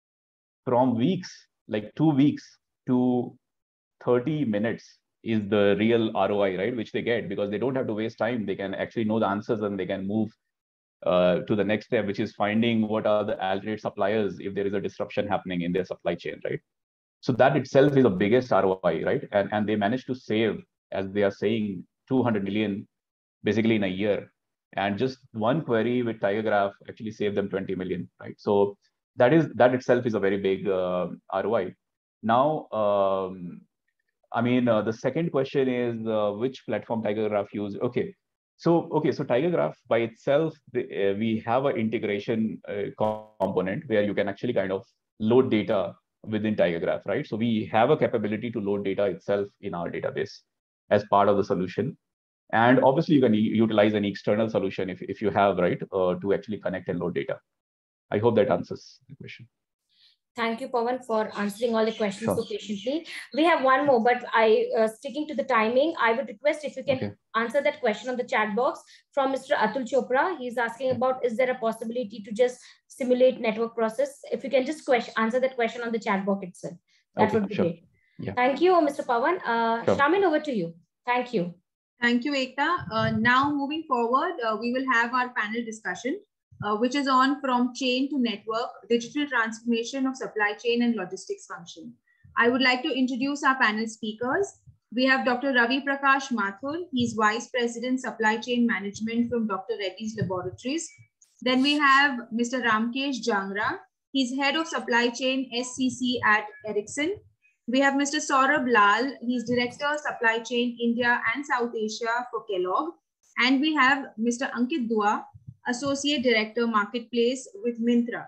From weeks, like two weeks to thirty minutes is the real R O I, right? Which they get because they don't have to waste time. They can actually know the answers and they can move uh, to the next step, which is finding what are the alternate suppliers if there is a disruption happening in their supply chain, right? So that itself is the biggest R O I, right? And, and they managed to save, as they are saying, two hundred million basically in a year. And just one query with Tiger Graph actually saved them twenty million, right? So that is that itself is a very big uh, R O I. Now, um, I mean, uh, the second question is uh, which platform Tiger Graph use? Okay, so okay, so Tiger Graph by itself, the, uh, we have an integration uh, component where you can actually kind of load data within Tiger Graph, right? So we have a capability to load data itself in our database as part of the solution. And obviously, you can utilize an external solution if, if you have, right, uh, to actually connect and load data. I hope that answers the question. Thank you, Pawan, for answering all the questions Sure. so patiently. We have one more, but I, uh, sticking to the timing, I would request if you can Okay. answer that question on the chat box from Mister Atul Chopra. He's asking about, is there a possibility to just simulate network process? If you can just question, answer that question on the chat box itself, that Okay, would be sure. great. Yeah. Thank you, Mister Pawan. Uh, Sure. Shamin, over to you. Thank you. Thank you, Ekta. Uh, now moving forward, uh, we will have our panel discussion, uh, which is on from chain to network, digital transformation of supply chain and logistics function. I would like to introduce our panel speakers. We have Doctor Ravi Prakash Mathur. He's Vice President, Supply Chain Management from Doctor Reddy's Laboratories. Then we have Mister Ramkesh Jangra. He's Head of Supply Chain S C C at Ericsson. We have Mister Saurabh Lal. He's Director, Supply Chain India and South Asia for Kellogg. And we have Mister Ankit Dua, Associate Director, Marketplace with Myntra.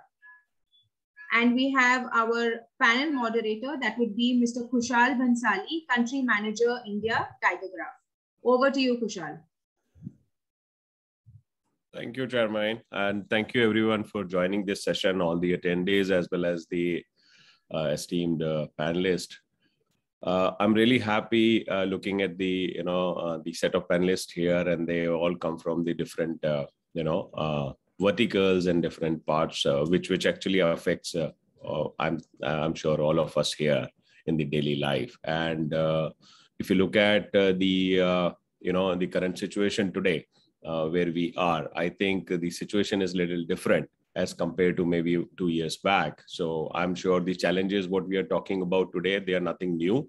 And we have our panel moderator, that would be Mister Kushal Bhansali, Country Manager, India, Tiger Graph. Over to you, Kushal. Thank you, Chairman. And thank you everyone for joining this session, all the attendees as well as the uh, esteemed uh, panelists. Uh, I'm really happy uh, looking at the, you know, uh, the set of panelists here, and they all come from the different, uh, you know, uh, verticals and different parts, uh, which which actually affects, uh, uh, I'm I'm sure all of us here in the daily life. And uh, if you look at uh, the, uh, you know, the current situation today, uh, where we are, I think the situation is a little different as compared to maybe two years back. So I'm sure the challenges, what we are talking about today, they are nothing new.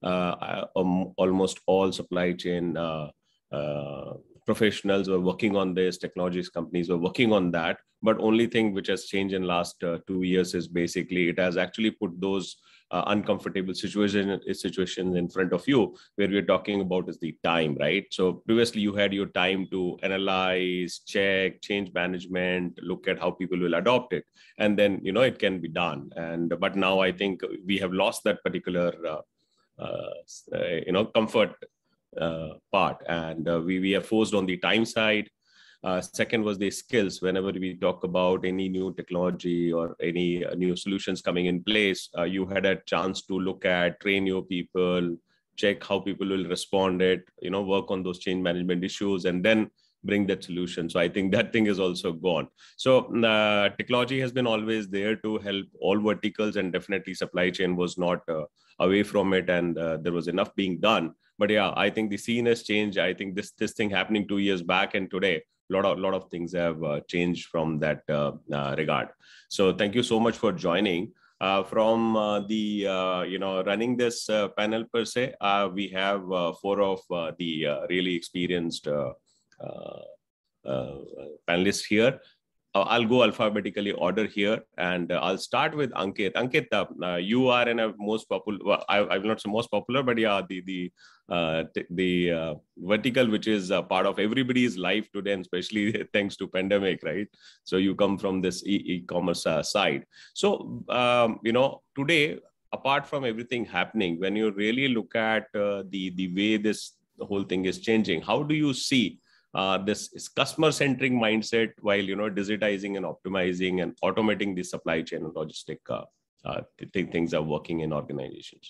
Uh, um, almost all supply chain uh, uh, professionals were working on this, technologies companies were working on that. But only thing which has changed in last uh, two years is basically it has actually put those uh, uncomfortable situation, situations in front of you, where we're talking about is the time, right? So previously you had your time to analyze, check, change management, look at how people will adopt it. And then, you know, it can be done. And, but now I think we have lost that particular, uh, uh, you know, comfort uh, part. And uh, we, we are forced on the time side. Uh, second was the skills. Whenever we talk about any new technology or any uh, new solutions coming in place, uh, you had a chance to look at, train your people, check how people will respond it, you know, work on those change management issues, and then bring that solution. So I think that thing is also gone. So uh, technology has been always there to help all verticals, and definitely supply chain was not uh, away from it, and uh, there was enough being done. But yeah, I think the scene has changed. I think this this thing happening two years back and today, a lot of, lot of things have uh, changed from that uh, uh, regard. So thank you so much for joining. Uh, from uh, the, uh, you know, running this uh, panel per se, uh, we have uh, four of uh, the uh, really experienced uh, uh, uh, panelists here. Uh, I'll go alphabetically order here, and uh, I'll start with Ankit. Ankit, uh, you are in a most popular, well, I, I will not say most popular, but yeah, the the uh, the uh, vertical, which is a part of everybody's life today, and especially thanks to pandemic, right? So you come from this e-commerce uh, side. So, um, you know, today, apart from everything happening, when you really look at uh, the, the way this the whole thing is changing, how do you see Uh, this is customer-centric mindset while, you know, digitizing and optimizing and automating the supply chain and logistic uh, uh, th things are working in organizations?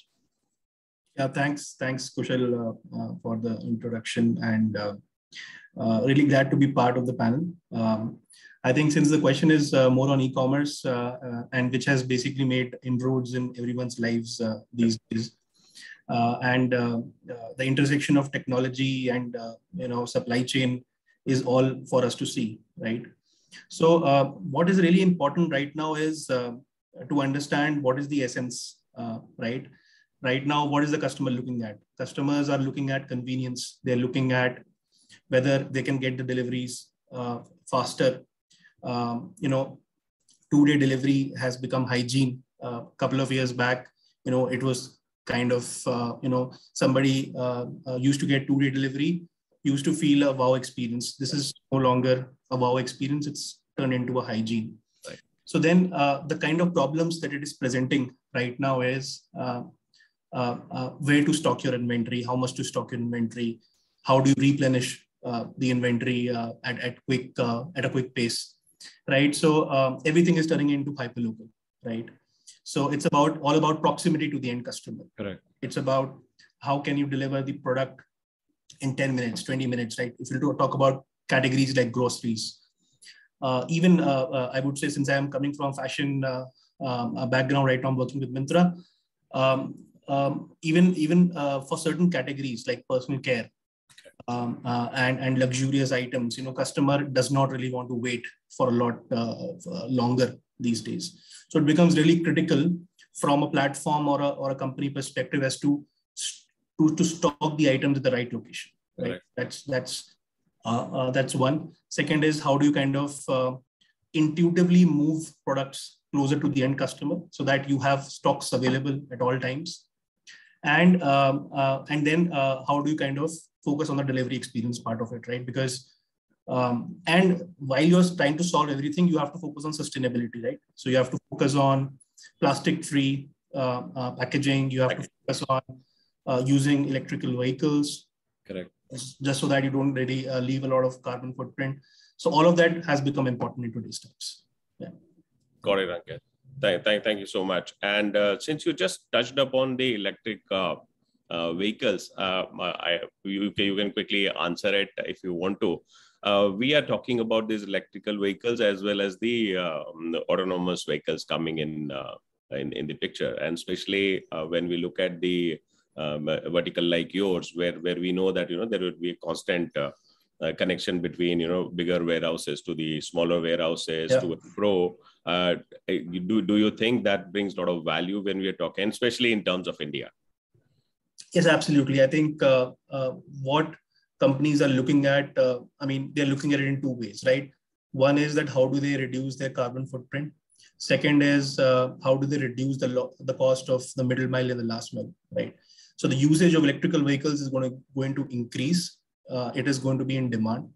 Yeah, thanks. Thanks, Kushal, uh, uh, for the introduction, and uh, uh, really glad to be part of the panel. Um, I think since the question is uh, more on e-commerce uh, uh, and which has basically made inroads in everyone's lives uh, these days, Uh, and uh, uh, the intersection of technology and uh, you know supply chain is all for us to see, right? So uh, what is really important right now is uh, to understand what is the essence, uh, right? Right now, what is the customer looking at? Customers are looking at convenience. They're looking at whether they can get the deliveries uh, faster. Um, you know, two-day delivery has become hygiene. A uh, couple of years back, you know, it was kind of, uh, you know, somebody uh, uh, used to get two-day delivery, used to feel a wow experience. This is no longer a wow experience. It's turned into a hygiene. Right. So then uh, the kind of problems that it is presenting right now is uh, uh, uh, where to stock your inventory, how much to stock your inventory, how do you replenish uh, the inventory uh, at, at, quick, uh, at a quick pace, right? So um, everything is turning into hyperlocal, right? So it's about all about proximity to the end customer. Correct. It's about how can you deliver the product in ten minutes, twenty minutes, right? If you talk about categories like groceries, uh, even uh, uh, I would say, since I am coming from fashion uh, um, background right now, I'm working with Myntra, um, um, even even uh, for certain categories like personal care um, uh, and and luxurious items, you know, customer does not really want to wait for a lot uh, longer these days. So it becomes really critical from a platform or a, or a company perspective as to, to, to stock the items at the right location, right? Right. That's, that's, uh, uh, that's one. Second is, how do you kind of uh, intuitively move products closer to the end customer so that you have stocks available at all times? And, um, uh, and then uh, how do you kind of focus on the delivery experience part of it, right? Because Um, and while you're trying to solve everything, you have to focus on sustainability, right? So you have to focus on plastic-free uh, uh, packaging. You have to focus on uh, using electrical vehicles. Correct. Just so that you don't really uh, leave a lot of carbon footprint. So all of that has become important in today's times. Yeah. Got it, Ankit. Thank, thank, thank you so much. And uh, since you just touched upon the electric uh, uh, vehicles, uh, I, you, you can quickly answer it if you want to. Uh, we are talking about these electrical vehicles as well as the, uh, the autonomous vehicles coming in, uh, in in the picture, and especially uh, when we look at the um, vertical like yours, where where we know that you know there would be a constant uh, uh, connection between you know bigger warehouses to the smaller warehouses Yeah. to Pro. Uh, do do you think that brings a lot of value when we are talking, especially in terms of India? Yes, absolutely. I think uh, uh, what companies are looking at, uh, I mean, they're looking at it in two ways, right? One is that how do they reduce their carbon footprint? Second is uh, how do they reduce the lo- the cost of the middle mile and the last mile, right? So the usage of electrical vehicles is going to going to increase. Uh, it is going to be in demand.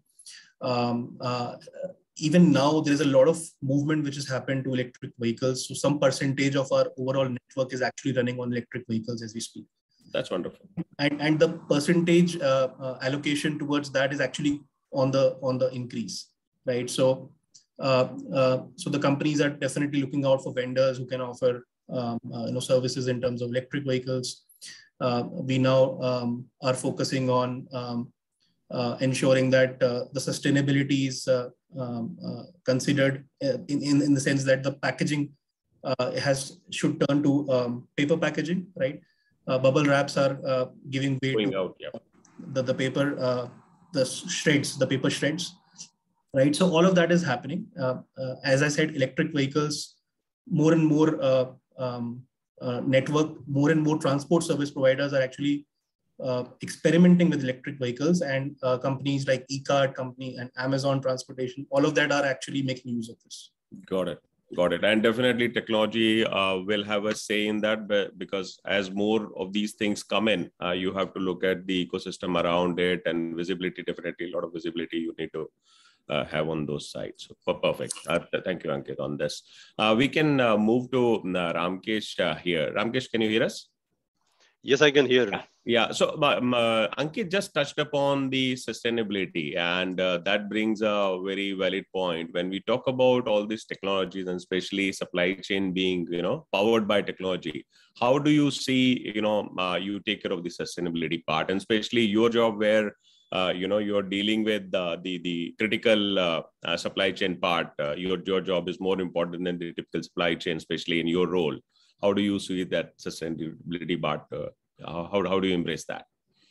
Um, uh, even now, there is a lot of movement which has happened to electric vehicles. So some percentage of our overall network is actually running on electric vehicles as we speak. That's wonderful. And, and the percentage uh, uh, allocation towards that is actually on the on the increase, right? So, uh, uh, so the companies are definitely looking out for vendors who can offer um, uh, you know services in terms of electric vehicles. Uh, we now um, are focusing on um, uh, ensuring that uh, the sustainability is uh, um, uh, considered in, in in the sense that the packaging uh, has should turn to um, paper packaging, right? Uh, bubble wraps are uh, giving way Going to out, yeah. the, the paper, uh, the shreds, the paper shreds, right? So all of that is happening. Uh, uh, as I said, electric vehicles, more and more uh, um, uh, network, more and more transport service providers are actually uh, experimenting with electric vehicles, and uh, companies like eCart company and Amazon Transportation, all of that are actually making use of this. Got it. Got it. And definitely technology uh, will have a say in that, because as more of these things come in, uh, you have to look at the ecosystem around it, and visibility, definitely a lot of visibility you need to uh, have on those sites. So, perfect. Uh, thank you, Ankit, on this. Uh, we can uh, move to uh, Ramkesh uh, here. Ramkesh, can you hear us? Yes, I can hear. Yeah, so um, uh, Ankit just touched upon the sustainability, and uh, that brings a very valid point. When we talk about all these technologies, and especially supply chain being, you know, powered by technology, how do you see, you know, uh, you take care of the sustainability part, and especially your job where, uh, you know, you're dealing with uh, the the critical uh, uh, supply chain part. Uh, your your job is more important than the typical supply chain, especially in your role. How do you see that sustainability part? Uh, how, how do you embrace that?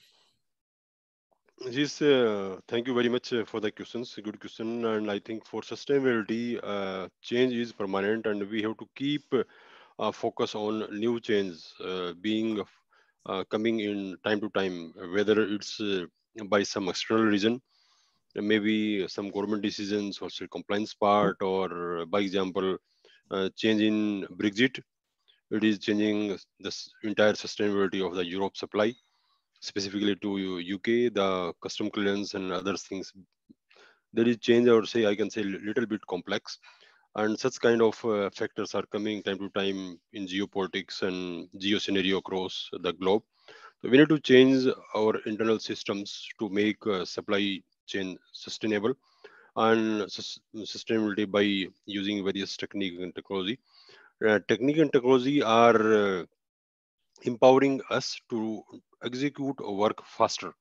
Yes, uh, thank you very much uh, for the questions. Good question. And I think for sustainability, uh, change is permanent, and we have to keep uh, focus on new change uh, being uh, coming in time to time, whether it's uh, by some external reason, maybe some government decisions or say compliance part, or by example, uh, change in Brexit. It is changing this entire sustainability of the Europe supply, specifically to U K, the custom clearance and other things. There is change, I would say, I can say, a little bit complex. And such kind of uh, factors are coming time to time in geopolitics and geo scenario across the globe. So we need to change our internal systems to make uh, supply chain sustainable and sus- sustainability by using various technique and technology. Uh, technique and technology are uh, empowering us to execute work faster,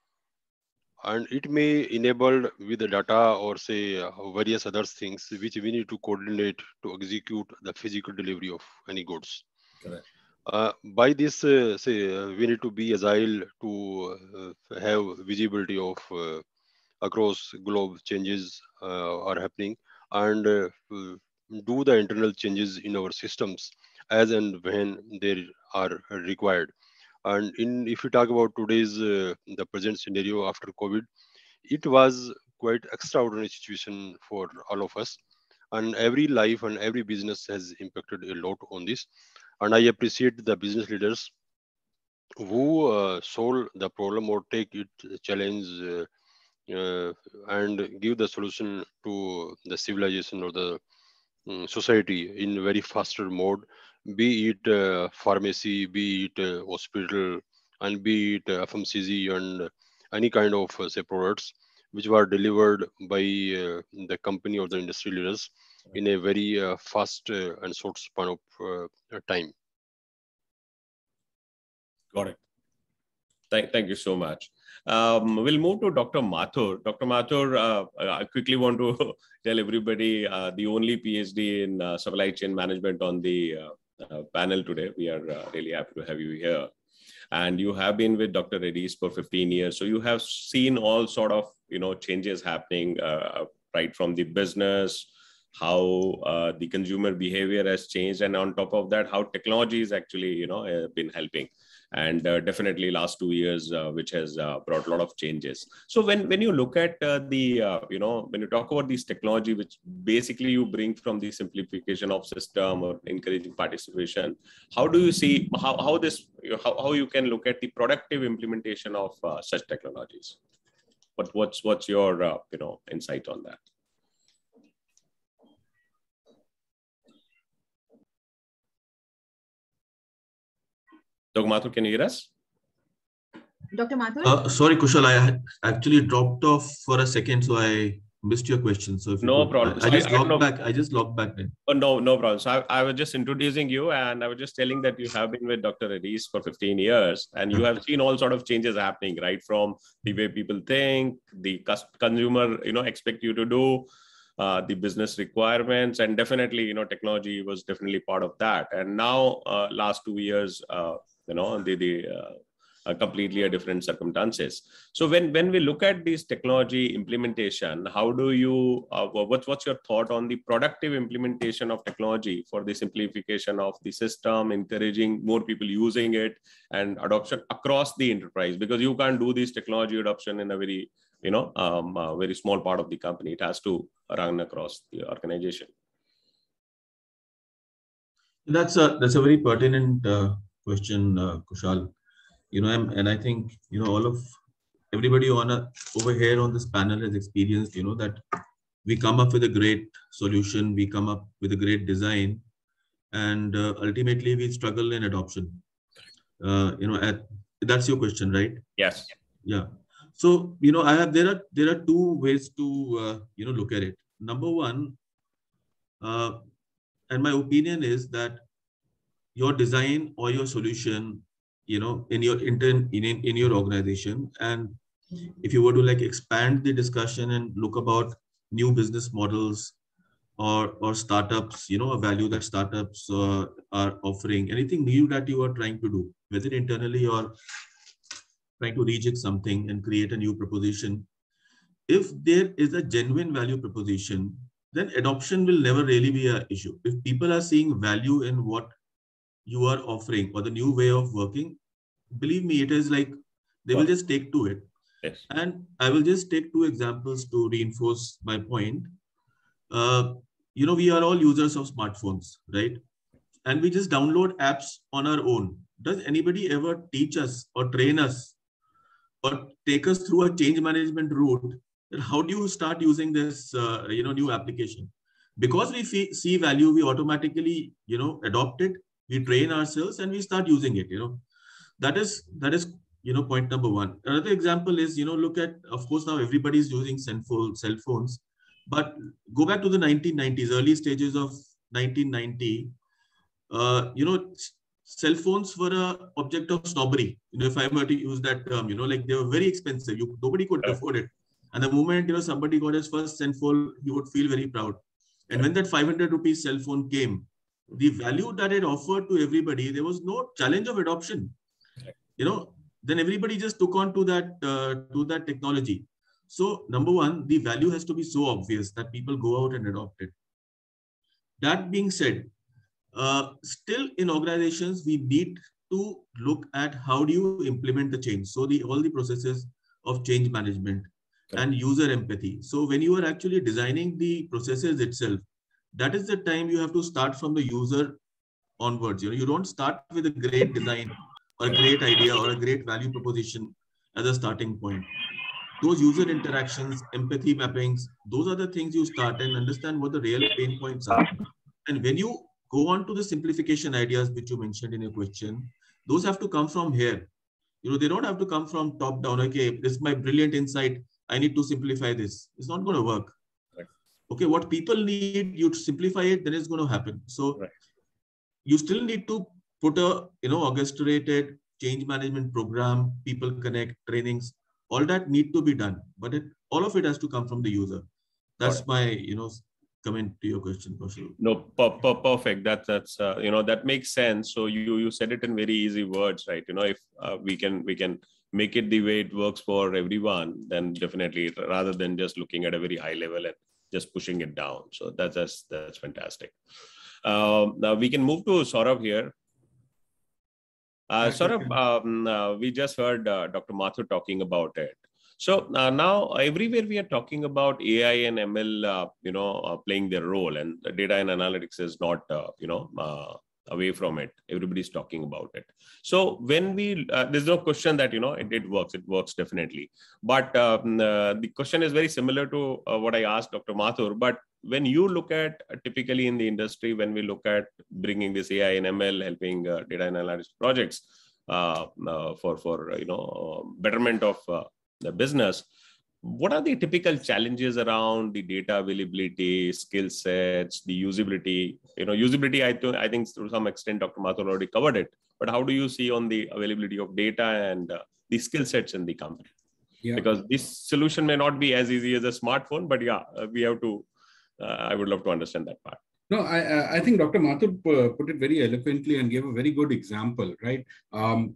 and it may enable with the data or say uh, various other things which we need to coordinate to execute the physical delivery of any goods. Correct. Uh, by this, uh, say uh, we need to be agile to uh, have visibility of uh, across globe changes uh, are happening, and uh, do the internal changes in our systems as and when they are required. And in if we talk about today's uh, the present scenario after COVID, it was quite extraordinary situation for all of us, and every life and every business has impacted a lot on this. And I appreciate the business leaders who uh, solve the problem or take it challenge uh, uh, and give the solution to the civilization or the um, society in very faster mode, be it uh, pharmacy, be it uh, hospital, and be it uh, F M C G and any kind of uh, say products. which were delivered by uh, the company or the industry leaders in a very uh, fast uh, and short span of uh, time. Got it. Thank, thank you so much. Um, we'll move to Doctor Mathur. Doctor Mathur, uh, I quickly want to tell everybody uh, the only PhD in uh, supply chain management on the uh, uh, panel today. We are uh, really happy to have you here. And you have been with Doctor Reddy's for fifteen years. So you have seen all sort of, you know, changes happening uh, right from the business, how uh, the consumer behavior has changed. And on top of that, how technology is actually, you know, uh, been helping. And uh, definitely last two years, uh, which has uh, brought a lot of changes. So when, when you look at uh, the, uh, you know, when you talk about this technology, which basically you bring from the simplification of system or encouraging participation, how do you see how, how this, how, how you can look at the productive implementation of uh, such technologies? But what's, what's your, uh, you know, insight on that? Doctor Mathur, can you hear us? Doctor Mathur? Uh, sorry, Kushal, I actually dropped off for a second, so I missed your question. So if no could, problem. I, I just I, logged I back. I just logged back then. Oh, no, no problem. So I, I was just introducing you, and I was just telling that you have been with Doctor Reddy's for fifteen years, and you have seen all sort of changes happening, right? From the way people think, the consumer, you know, expect you to do, uh, the business requirements, and definitely, you know, technology was definitely part of that. And now, uh, last two years, uh, you know, the the uh, Uh, completely a different circumstances. So when, when we look at this technology implementation, how do you, uh, what's, what's your thought on the productive implementation of technology for the simplification of the system, encouraging more people using it and adoption across the enterprise? Because you can't do this technology adoption in a very, you know, um, uh, very small part of the company. It has to run across the organization. That's a, that's a very pertinent uh, question, uh, Kushal. You know, and I think, you know, all of everybody on a, over here on this panel has experienced, you know, that we come up with a great solution, we come up with a great design, and uh, ultimately we struggle in adoption. Uh, you know, at, that's your question, right? Yes. Yeah. So, you know, I have, there are, there are two ways to, uh, you know, look at it. Number one, uh, and my opinion is that your design or your solution, you know, in your intern in, in your organization, and if you were to like expand the discussion and look about new business models or or startups, you know, a value that startups uh, are offering, anything new that you are trying to do, whether internally or trying to reject something and create a new proposition, if there is a genuine value proposition, then adoption will never really be an issue. If people are seeing value in what you are offering or the new way of working, believe me, it is like they will just take to it. Yes. And I will just take two examples to reinforce my point. Uh, you know, we are all users of smartphones, right? And we just download apps on our own. Does anybody ever teach us or train us or take us through a change management route? How do you start using this, uh, you know, new application? Because we see value, we automatically, you know, adopt it. We train ourselves and we start using it, you know. That is, that is, you know, point number one. Another example is, you know, look at, of course, now everybody is using cell phones, but go back to the nineteen nineties, early stages of nineteen ninety, uh, you know, cell phones were a object of snobbery. You know, if I were to use that term, you know, like they were very expensive. You, nobody could afford it. And the moment, you know, somebody got his first cell phone, he would feel very proud. And when that five hundred rupees cell phone came, the value that it offered to everybody, there was no challenge of adoption. You know, then everybody just took on to that, uh, to that technology. So number one, the value has to be so obvious that people go out and adopt it. That being said, uh, still in organizations, we need to look at how do you implement the change. So the, all the processes of change management and user empathy. So when you are actually designing the processes itself, that is the time you have to start from the user onwards. You know, you don't start with a great design or a great idea or a great value proposition as a starting point. Those user interactions, empathy mappings, those are the things you start and understand what the real pain points are. And when you go on to the simplification ideas, which you mentioned in your question, those have to come from here. You know, they don't have to come from top down. Okay, this is my brilliant insight. I need to simplify this. It's not going to work. Right. Okay, what people need, you to simplify it, then it's going to happen. So right. you still need to put a, you know, orchestrated change management program, people connect, trainings, all that need to be done. But it, all of it has to come from the user. That's my, you know, comment to your question, Kaushal. No, per, per, perfect. That, that's, uh, you know, that makes sense. So you, you said it in very easy words, right? You know, if uh, we can, we can make it the way it works for everyone, then definitely, rather than just looking at a very high level and just pushing it down. So that's, that's, that's fantastic. Uh, now we can move to Saurabh here. Uh, Saurabh, um, uh, we just heard uh, Doctor Mathur talking about it. So uh, now everywhere we are talking about A I and M L, uh, you know, uh, playing their role, and data and analytics is not, uh, you know, uh, away from it. Everybody's talking about it. So when we, uh, there's no question that, you know, it, it works, it works definitely. But um, uh, the question is very similar to uh, what I asked Doctor Mathur. But when you look at uh, typically in the industry, when we look at bringing this A I and M L, helping uh, data and analytics projects uh, uh, for, for, uh, you know, uh, betterment of uh, the business, what are the typical challenges around the data availability, skill sets, the usability? You know, usability, I, th I think to some extent, Doctor Mathur already covered it. But how do you see on the availability of data and uh, the skill sets in the company? Yeah. Because this solution may not be as easy as a smartphone, but yeah, we have to, uh, I would love to understand that part. No, I, I think Doctor Mathur put it very eloquently and gave a very good example, right? Um,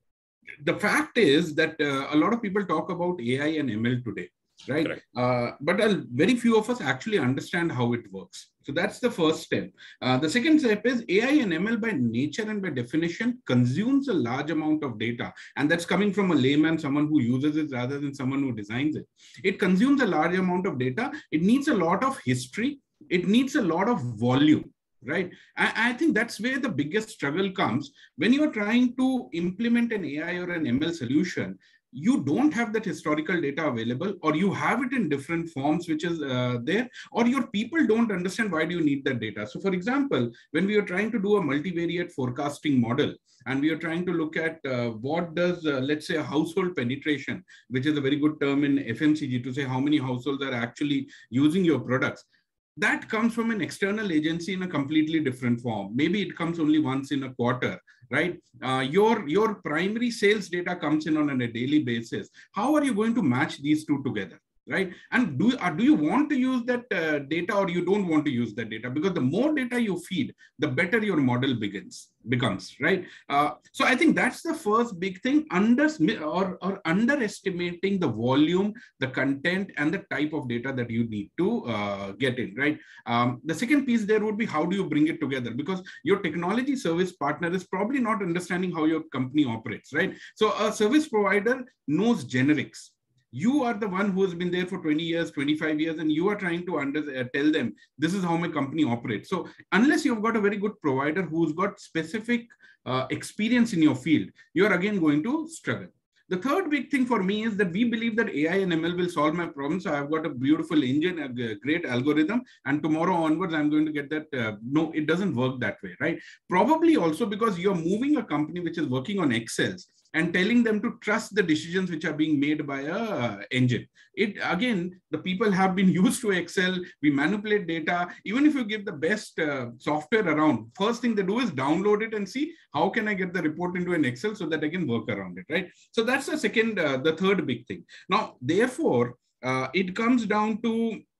The fact is that uh, a lot of people talk about A I and M L today, right? Uh, but uh, very few of us actually understand how it works. So that's the first step. Uh, the second step is A I and M L by nature and by definition consumes a large amount of data. And that's coming from a layman, someone who uses it rather than someone who designs it. It consumes a large amount of data. It needs a lot of history. It needs a lot of volume. Right. I, I think that's where the biggest struggle comes when you're trying to implement an A I or an M L solution. You don't have that historical data available, or you have it in different forms, which is uh, there, or your people don't understand why do you need that data. So for example, when we are trying to do a multivariate forecasting model, and we are trying to look at uh, what does, uh, let's say, a household penetration, which is a very good term in F M C G to say how many households are actually using your products. That comes from an external agency in a completely different form. Maybe it comes only once in a quarter, right? Uh, your, your primary sales data comes in on a daily basis. How are you going to match these two together? Right? And do, uh, do you want to use that uh, data, or you don't want to use that data? Because the more data you feed, the better your model begins, becomes, right? Uh, so I think that's the first big thing, under, or, or underestimating the volume, the content, and the type of data that you need to uh, get in, right? Um, the second piece there would be, how do you bring it together? Because your technology service partner is probably not understanding how your company operates, right? So a service provider knows generics. You are the one who has been there for twenty years, twenty-five years, and you are trying to under, uh, tell them, this is how my company operates. So unless you've got a very good provider who's got specific uh, experience in your field, you're again going to struggle. The third big thing for me is that we believe that A I and M L will solve my problems. So I've got a beautiful engine, a great algorithm, and tomorrow onwards, I'm going to get that. Uh, no, it doesn't work that way, right? Probably also because you're moving a company which is working on Excels and telling them to trust the decisions which are being made by a uh, engine. It again, the people have been used to Excel. We manipulate data. Even if you give the best uh, software around, first thing they do is download it and see how can I get the report into an Excel so that I can work around it, right? So that's the second, uh, the third big thing. Now, therefore, uh, it comes down to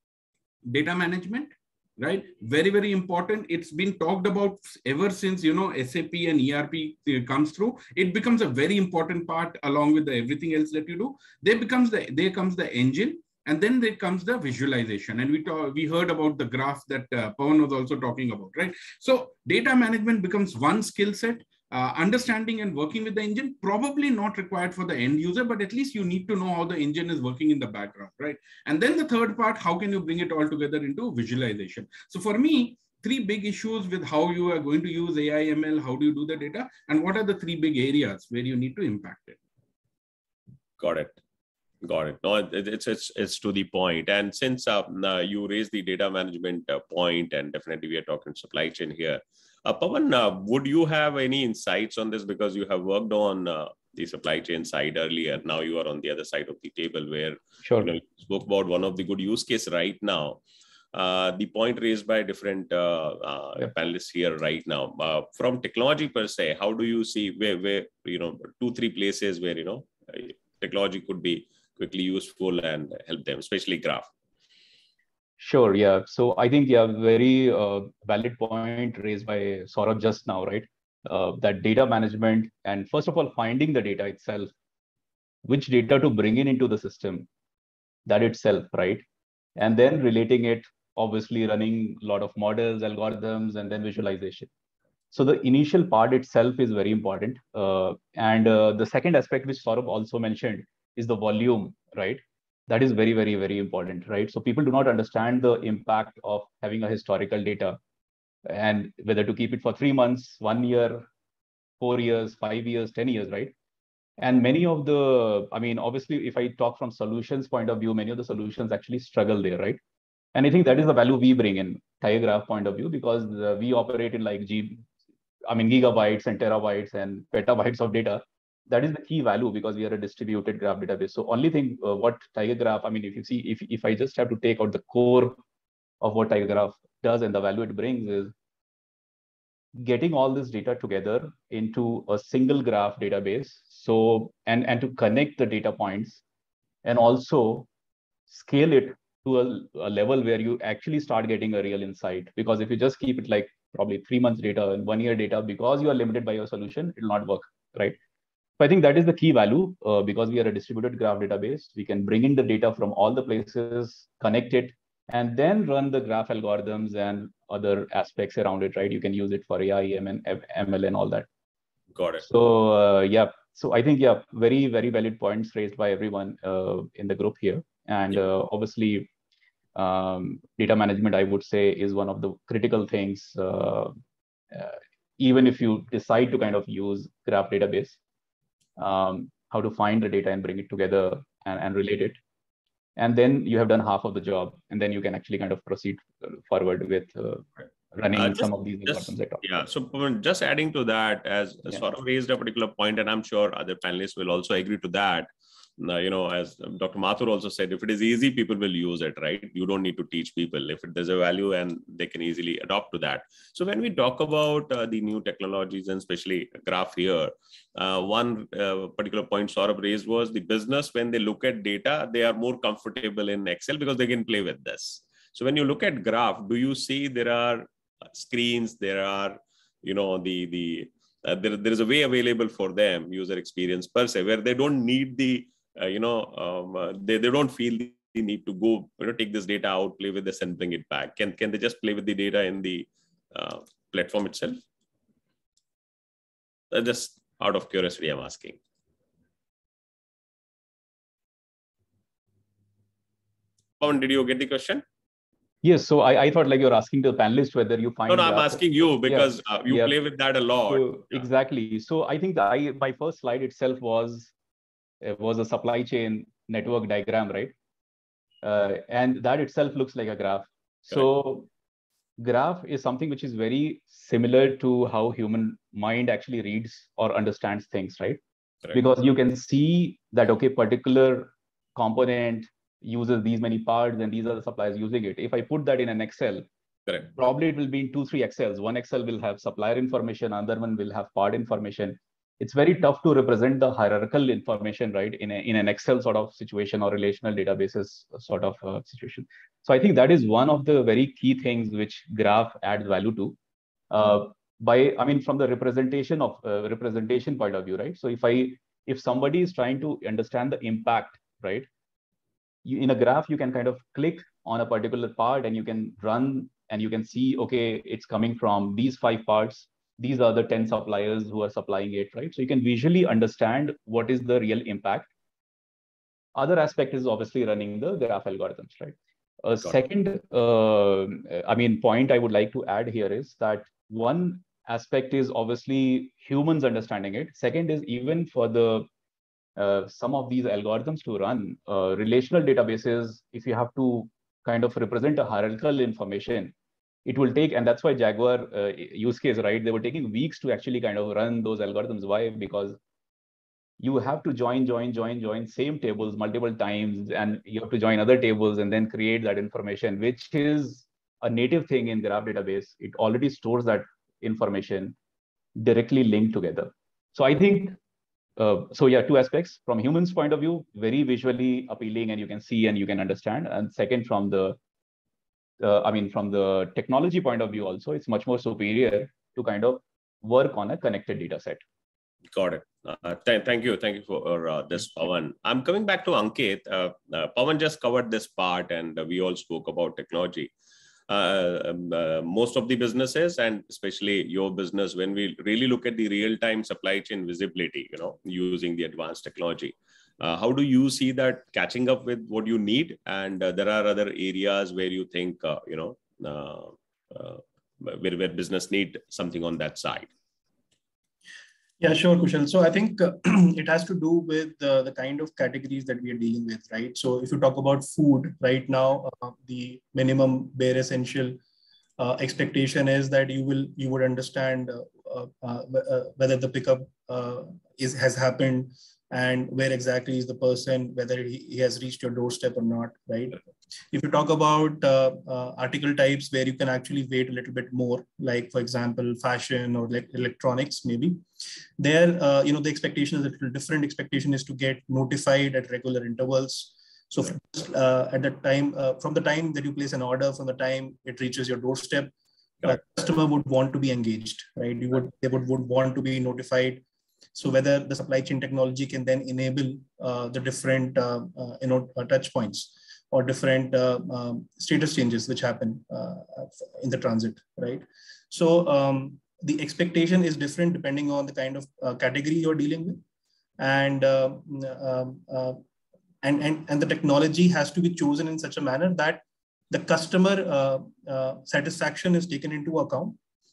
data management. Right? Very, very important. It's been talked about ever since, you know, S A P and E R P comes through. It becomes a very important part along with the everything else that you do. There becomes the, there comes the engine, and then there comes the visualization. And we talk, we heard about the graph that uh, Pawan was also talking about, right? So data management becomes one skill set. Uh, understanding and working with the engine, probably not required for the end user, but at least you need to know how the engine is working in the background, right? And then the third part, how can you bring it all together into visualization? So for me, three big issues with how you are going to use A I M L, how do you do the data, and what are the three big areas where you need to impact it? Got it. Got it. No, it, it's, it's, it's to the point. And since uh, you raised the data management uh, point, and definitely we are talking supply chain here, Uh, Pawan, uh, would you have any insights on this, because you have worked on uh, the supply chain side earlier. Now you are on the other side of the table where Sure. you know, you spoke about one of the good use case right now. Uh, the point raised by different uh, uh, yeah. panelists here right now. Uh, from technology per se, how do you see where, where you know, two, three places where, you know, technology could be quickly useful and help them, especially graph? Sure, yeah. So I think, yeah, very uh, valid point raised by Saurabh just now, right? Uh, that data management, and first of all, finding the data itself, which data to bring in into the system, that itself, right? And then relating it, obviously running a lot of models, algorithms, and then visualization. So the initial part itself is very important. Uh, and uh, the second aspect, which Saurabh also mentioned, is the volume, right? That is very, very, very important, right? So people do not understand the impact of having a historical data and whether to keep it for three months, one year, four years, five years, ten years, right? And many of the, I mean, obviously, if I talk from solutions point of view, many of the solutions actually struggle there, right? And I think that is the value we bring in TigerGraph point of view, because uh, we operate in like G, I mean, gigabytes and terabytes and petabytes of data. That is the key value, because we are a distributed graph database. So only thing uh, what TigerGraph, I mean, if you see, if, if I just have to take out the core of what TigerGraph does and the value it brings is getting all this data together into a single graph database. So, and, and to connect the data points and also scale it to a, a level where you actually start getting a real insight. Because if you just keep it like probably three months data and one year data, because you are limited by your solution, it will not work, right? So I think that is the key value, uh, because we are a distributed graph database. We can bring in the data from all the places, connect it, and then run the graph algorithms and other aspects around it, right? You can use it for A I, M L, and all that. Got it. So uh, yeah, so I think, yeah, very, very valid points raised by everyone uh, in the group here. And yeah. uh, obviously, um, data management, I would say, is one of the critical things, uh, uh, even if you decide to kind of use graph database, um, how to find the data and bring it together and, and relate it. And then you have done half of the job, and then you can actually kind of proceed forward with uh, running uh, just, some of these just, algorithms. Yeah, so just adding to that, as yeah. sort of raised a particular point, and I'm sure other panelists will also agree to that. Uh, you know, as Doctor Mathur also said, if it is easy, people will use it, right? You don't need to teach people. If it, there's a value, and they can easily adopt to that. So when we talk about uh, the new technologies, and especially graph here, uh, one uh, particular point Saurabh raised was the business. When they look at data, they are more comfortable in Excel because they can play with this. So when you look at graph, do you see there are screens, there are, you know, the, the uh, there, there is a way available for them, user experience per se, where they don't need the Uh, you know, um, uh, they, they don't feel the need to go, you know, take this data out, play with this and bring it back. Can, can they just play with the data in the uh, platform itself? Uh, just out of curiosity, I'm asking. Pawan, did you get the question? Yes, so I, I thought like you're asking the panelists whether you find. No, no, I'm asking you because yeah, uh, you yeah. play with that a lot. So, yeah. Exactly. So I think that I, my first slide itself was It was a supply chain network diagram, right? Uh, and that itself looks like a graph. Correct. So graph is something which is very similar to how human mind actually reads or understands things, right? Correct. Because you can see that, okay, particular component uses these many parts and these are the suppliers using it. If I put that in an Excel, Correct. Probably it will be in two, three Excels. One Excel will have supplier information, another one will have part information. It's very tough to represent the hierarchical information, right, in, a, in an Excel sort of situation or relational databases sort of uh, situation. So I think that is one of the very key things which graph adds value to. Uh, by, I mean, from the representation of uh, representation point of view, right? So if I, if somebody is trying to understand the impact, right, you, in a graph, you can kind of click on a particular part and you can run and you can see, okay, it's coming from these five parts. These are the ten suppliers who are supplying it, right? So you can visually understand what is the real impact. Other aspect is obviously running the graph algorithms, right? A second, uh, I mean, point I would like to add here is that one aspect is obviously humans understanding it. Second is even for the uh, some of these algorithms to run uh, relational databases, if you have to kind of represent a hierarchical information, it will take, and that's why Jaguar uh, use case, right? They were taking weeks to actually kind of run those algorithms. Why? Because you have to join, join, join, join same tables multiple times, and you have to join other tables and then create that information, which is a native thing in Graph database. It already stores that information directly linked together. So I think, uh, so yeah, two aspects. From humans' point of view, very visually appealing, and you can see and you can understand. And second, from the, uh, I mean, from the technology point of view also, it's much more superior to kind of work on a connected data set. Got it. Uh, th thank you. Thank you for uh, this, Pawan. I'm coming back to Ankit. Uh, uh, Pawan just covered this part, and uh, we all spoke about technology. Uh, um, uh, most of the businesses, and especially your business, when we really look at the real-time supply chain visibility, you know, using the advanced technology, uh, how do you see that catching up with what you need? And uh, there are other areas where you think, uh, you know, uh, uh, where, where business need something on that side. Yeah, sure, Kushal. So I think uh, it has to do with uh, the kind of categories that we are dealing with, right? So if you talk about food right now, uh, the minimum bare essential uh, expectation is that you will you would understand uh, uh, uh, whether the pickup uh, is has happened and where exactly is the person, whether he, he has reached your doorstep or not, right? If you talk about uh, uh, article types where you can actually wait a little bit more, like for example, fashion or like electronics, maybe there, uh, you know, the expectation is a little different. Expectation is to get notified at regular intervals. So uh, at the time, uh, from the time that you place an order, from the time it reaches your doorstep, the uh, customer would want to be engaged, right? You would, they would, would want to be notified. So whether the supply chain technology can then enable uh, the different, uh, uh, you know, uh, touch points or different uh, um, status changes which happen uh, in the transit, right? So um, the expectation is different depending on the kind of uh, category you're dealing with, and, uh, um, uh, and and and the technology has to be chosen in such a manner that the customer uh, uh, satisfaction is taken into account.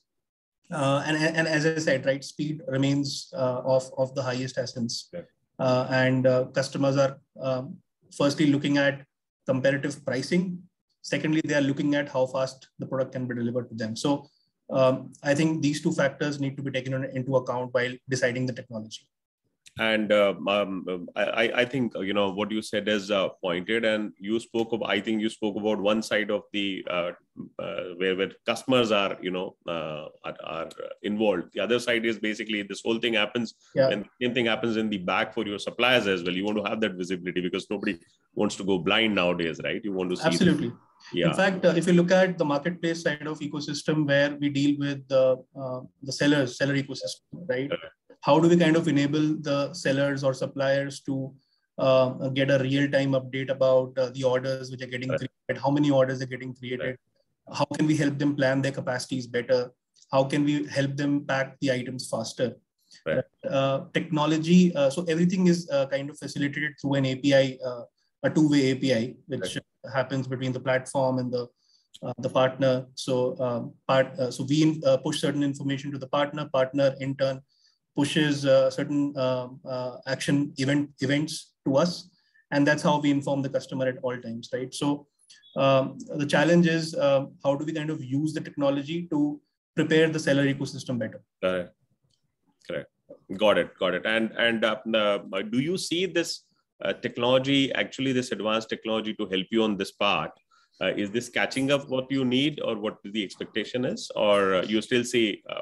Uh, and, and as I said, right, speed remains uh, of, of the highest essence. Uh, and uh, customers are um, firstly looking at comparative pricing. Secondly, they are looking at how fast the product can be delivered to them. So um, I think these two factors need to be taken into account while deciding the technology. And uh, um, I, I think, you know, what you said is uh, pointed, and you spoke of, I think you spoke about one side of the, uh, uh, where, where customers are, you know, uh, are, are involved. The other side is basically this whole thing happens, yeah. And the same thing happens in the back for your suppliers as well. You want to have that visibility because nobody wants to go blind nowadays, right? You want to see. Absolutely. Them. Yeah. In fact, uh, if you look at the marketplace side of ecosystem where we deal with the, uh, the sellers, seller ecosystem, right? Okay. How do we kind of enable the sellers or suppliers to uh, get a real-time update about uh, the orders which are getting right. created, how many orders are getting created, right. How can we help them plan their capacities better, how can we help them pack the items faster. Right. Uh, technology, uh, so everything is uh, kind of facilitated through an A P I, uh, a two-way A P I, which right. happens between the platform and the uh, the partner. So, um, part, uh, so we uh, push certain information to the partner, partner in turn pushes uh, certain uh, uh, action event events to us, and that's how we inform the customer at all times, right? So um, the challenge is uh, how do we kind of use the technology to prepare the seller ecosystem better? Correct. Correct. Got it. Got it. And and uh, uh, do you see this uh, technology, actually this advanced technology, to help you on this part? Uh, is this catching up what you need, or what the expectation is, or uh, you still see? Uh,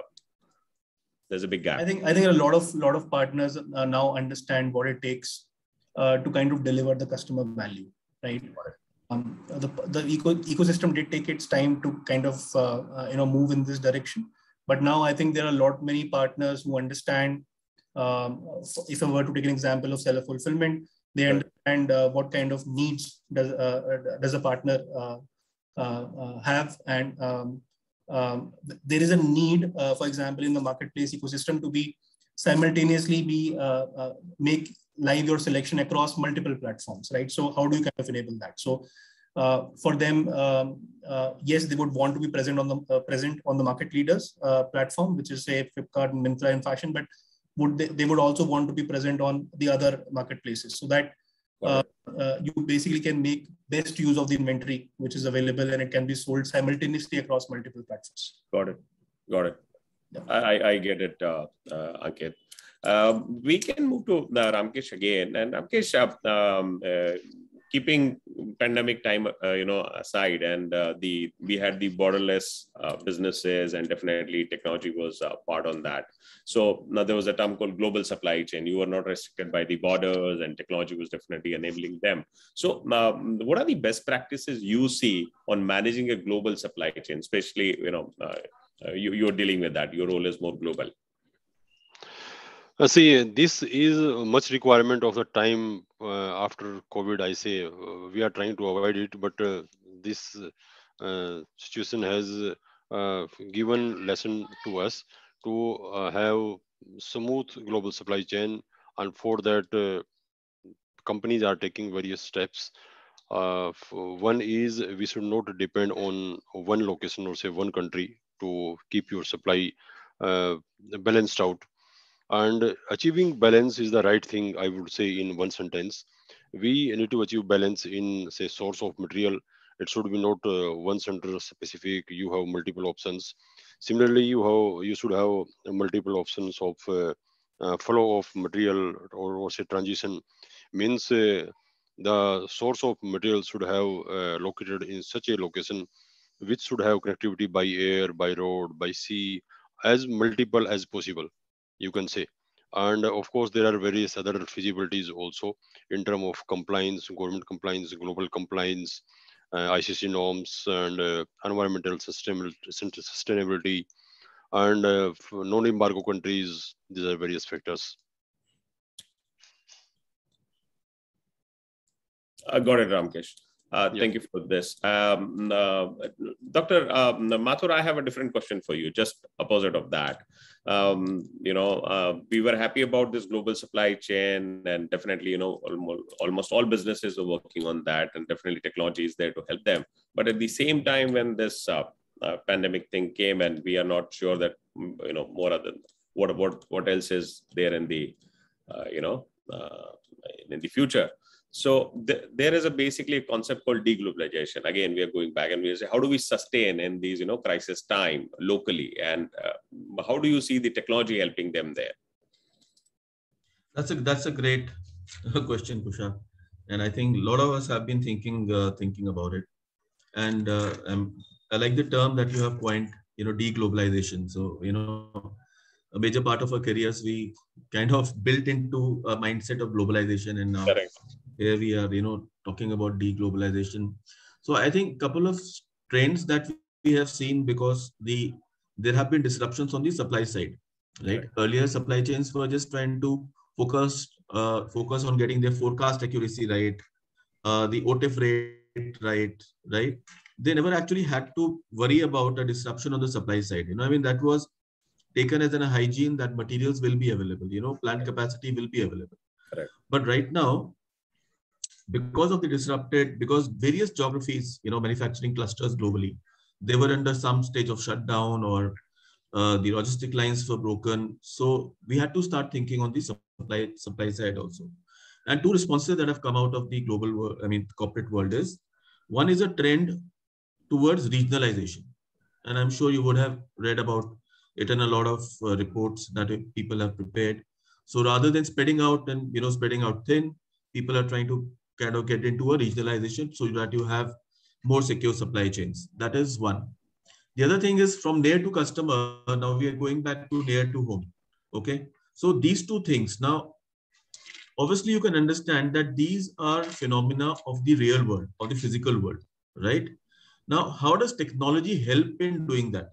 There's a big gap. I think I think a lot of lot of partners uh, now understand what it takes uh, to kind of deliver the customer value, right? Um, the the eco, ecosystem did take its time to kind of uh, uh, you know move in this direction, but now I think there are a lot many partners who understand. Um, if I were to take an example of seller fulfillment, they understand uh, what kind of needs does uh, does a partner uh, uh, uh, have, and um, Um, there is a need, uh, for example, in the marketplace ecosystem to be simultaneously be uh, uh, make live your selection across multiple platforms, right? So how do you kind of enable that? So uh, for them, um, uh, yes, they would want to be present on the uh, present on the market leaders uh, platform, which is say Flipkart and Myntra in fashion, but would they, they would also want to be present on the other marketplaces, so that uh, uh, you basically can make best use of the inventory which is available, and it can be sold simultaneously across multiple platforms. Got it. Got it. Yeah. I, I get it, uh, uh, Ankit. Uh, we can move to uh, Ramkesh again. And Ramkesh, uh, um, uh, keeping pandemic time, uh, you know, aside, and uh, the we had the borderless uh, businesses, and definitely technology was uh, part on that. So now there was a term called global supply chain. You were not restricted by the borders, and technology was definitely enabling them. So um, what are the best practices you see on managing a global supply chain, especially, you know, uh, uh, you, you're dealing with that. Your role is more global. Uh, see, this is much requirement of the time uh, after COVID. I say uh, we are trying to avoid it, but uh, this uh, situation has uh, given lesson to us to uh, have smooth global supply chain, and for that, uh, companies are taking various steps. Uh, one is we should not depend on one location or say one country to keep your supply uh, balanced out. And achieving balance is the right thing, I would say, in one sentence. We need to achieve balance in, say, source of material. It should be not uh, one center specific. You have multiple options. Similarly, you have you should have multiple options of uh, uh, flow of material, or, or say transition. Means uh, the source of material should have uh, located in such a location which should have connectivity by air, by road, by sea, as multiple as possible, you can say. And uh, of course, there are various other feasibilities also in terms of compliance, government compliance, global compliance, uh, I C C norms, and uh, environmental sustainability, and uh, non-embargo countries. These are various factors. I got it, Ramkesh. Uh, Yeah. Thank you for this. Um, uh, Doctor Uh, Mathur, I have a different question for you, just opposite of that. Um, you know, uh, we were happy about this global supply chain, and definitely, you know, almost, almost all businesses are working on that, and definitely technology is there to help them. But at the same time, when this uh, uh, pandemic thing came, and we are not sure that, you know, more other what what what else is there in the, uh, you know, uh, in the future. So th there is a basically a concept called deglobalization. Again, we are going back and we say, how do we sustain in these, you know, crisis time locally, and uh, how do you see the technology helping them there? That's a that's a great question, Kusha, and I think a lot of us have been thinking uh, thinking about it. And uh, um, I like the term that you have coined, you know, deglobalization. So you know, a major part of our careers we kind of built into a mindset of globalization, and now Correct. here we are, you know, talking about deglobalization. So I think a couple of trends that we have seen, because the there have been disruptions on the supply side, right? Right. Earlier, supply chains were just trying to focus uh, focus on getting their forecast accuracy right, uh, the O T I F rate right, right? They never actually had to worry about a disruption on the supply side. You know, I mean, that was taken as a hygiene that materials will be available, you know, plant capacity will be available. Correct. But right now, because of the disrupted, because various geographies, you know, manufacturing clusters globally, they were under some stage of shutdown, or uh, the logistic lines were broken. So we had to start thinking on the supply supply side also. And two responses that have come out of the global world, I mean, corporate world is, one is a trend towards regionalization. And I'm sure you would have read about it in a lot of uh, reports that people have prepared. So rather than spreading out and, you know, spreading out thin, people are trying to kind of get into a regionalization so that you have more secure supply chains. That is one. The other thing is from near to customer. Now we are going back to near to home. Okay. So these two things. Now, obviously you can understand that these are phenomena of the real world, of the physical world, right? Now, how does technology help in doing that?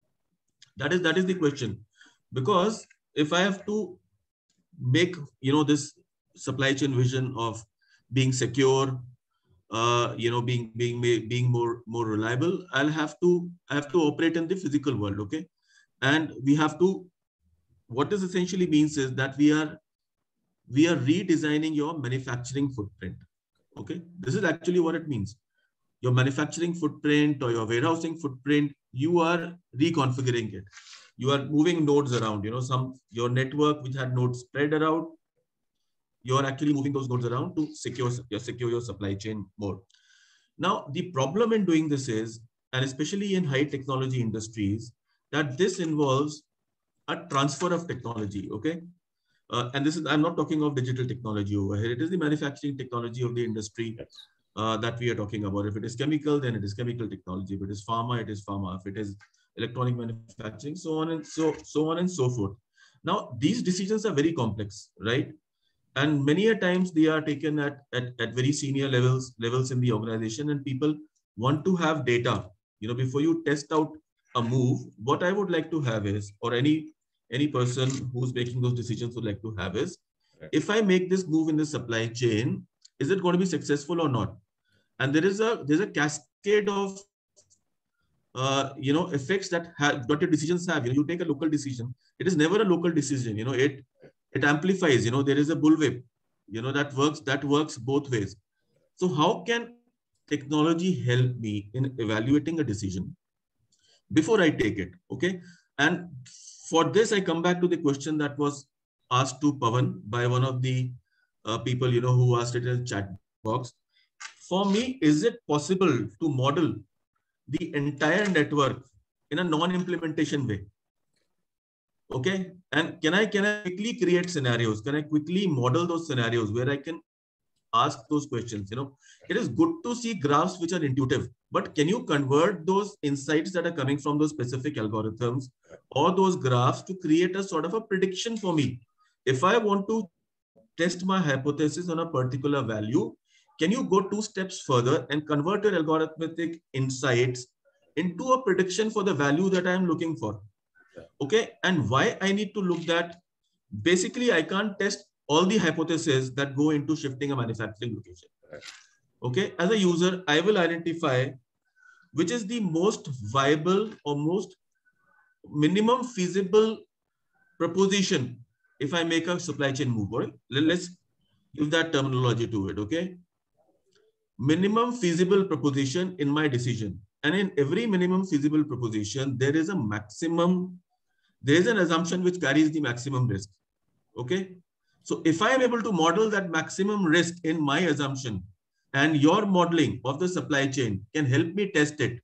That is, that is the question. Because if I have to make, you know, this supply chain vision of being secure, uh, you know, being being being more more reliable, I'll have to I have to operate in the physical world, okay? And we have to. What this essentially means is that we are we are redesigning your manufacturing footprint, okay? This is actually what it means. Your manufacturing footprint or your warehousing footprint, you are reconfiguring it. You are moving nodes around. You know, some your network which had nodes spread around, you're actually moving those nodes around to secure, secure your supply chain more. Now, the problem in doing this is, and especially in high technology industries, that this involves a transfer of technology, okay? Uh, and this is, I'm not talking of digital technology over here. It is the manufacturing technology of the industry uh, that we are talking about. If it is chemical, then it is chemical technology. If it is pharma, it is pharma. If it is electronic manufacturing, so on and so, so on and so forth. Now, these decisions are very complex, right? And many a times they are taken at, at, at very senior levels, levels in the organization, and people want to have data. You know, before you test out a move, what I would like to have is, or any any person who's making those decisions would like to have is, right, if I make this move in the supply chain, is it going to be successful or not? And there is a there's a cascade of uh, you know effects that have what your decisions have. You know, you take a local decision, it is never a local decision. You know, it it amplifies. You know, there is a bullwhip. You know, that works that works both ways. So how can technology help me in evaluating a decision before I take it? Okay, and for this, I come back to the question that was asked to Pawan by one of the uh, people, you know, who asked it in the chat box. For me, is it possible to model the entire network in a non-implementation way? Okay, and can I can I quickly create scenarios? Can I quickly model those scenarios where I can ask those questions? You know, it is good to see graphs which are intuitive, but can you convert those insights that are coming from those specific algorithms or those graphs to create a sort of a prediction for me? If I want to test my hypothesis on a particular value, can you go two steps further and convert your algorithmic insights into a prediction for the value that I'm looking for? Okay, and why I need to look that? Basically, I can't test all the hypotheses that go into shifting a manufacturing location. Okay, as a user, I will identify which is the most viable or most minimum feasible proposition if I make a supply chain move. Right? Let's give that terminology to it. Okay, minimum feasible proposition in my decision. And in every minimum feasible proposition, there is a maximum, there is an assumption which carries the maximum risk. Okay. So if I am able to model that maximum risk in my assumption, and your modeling of the supply chain can help me test it,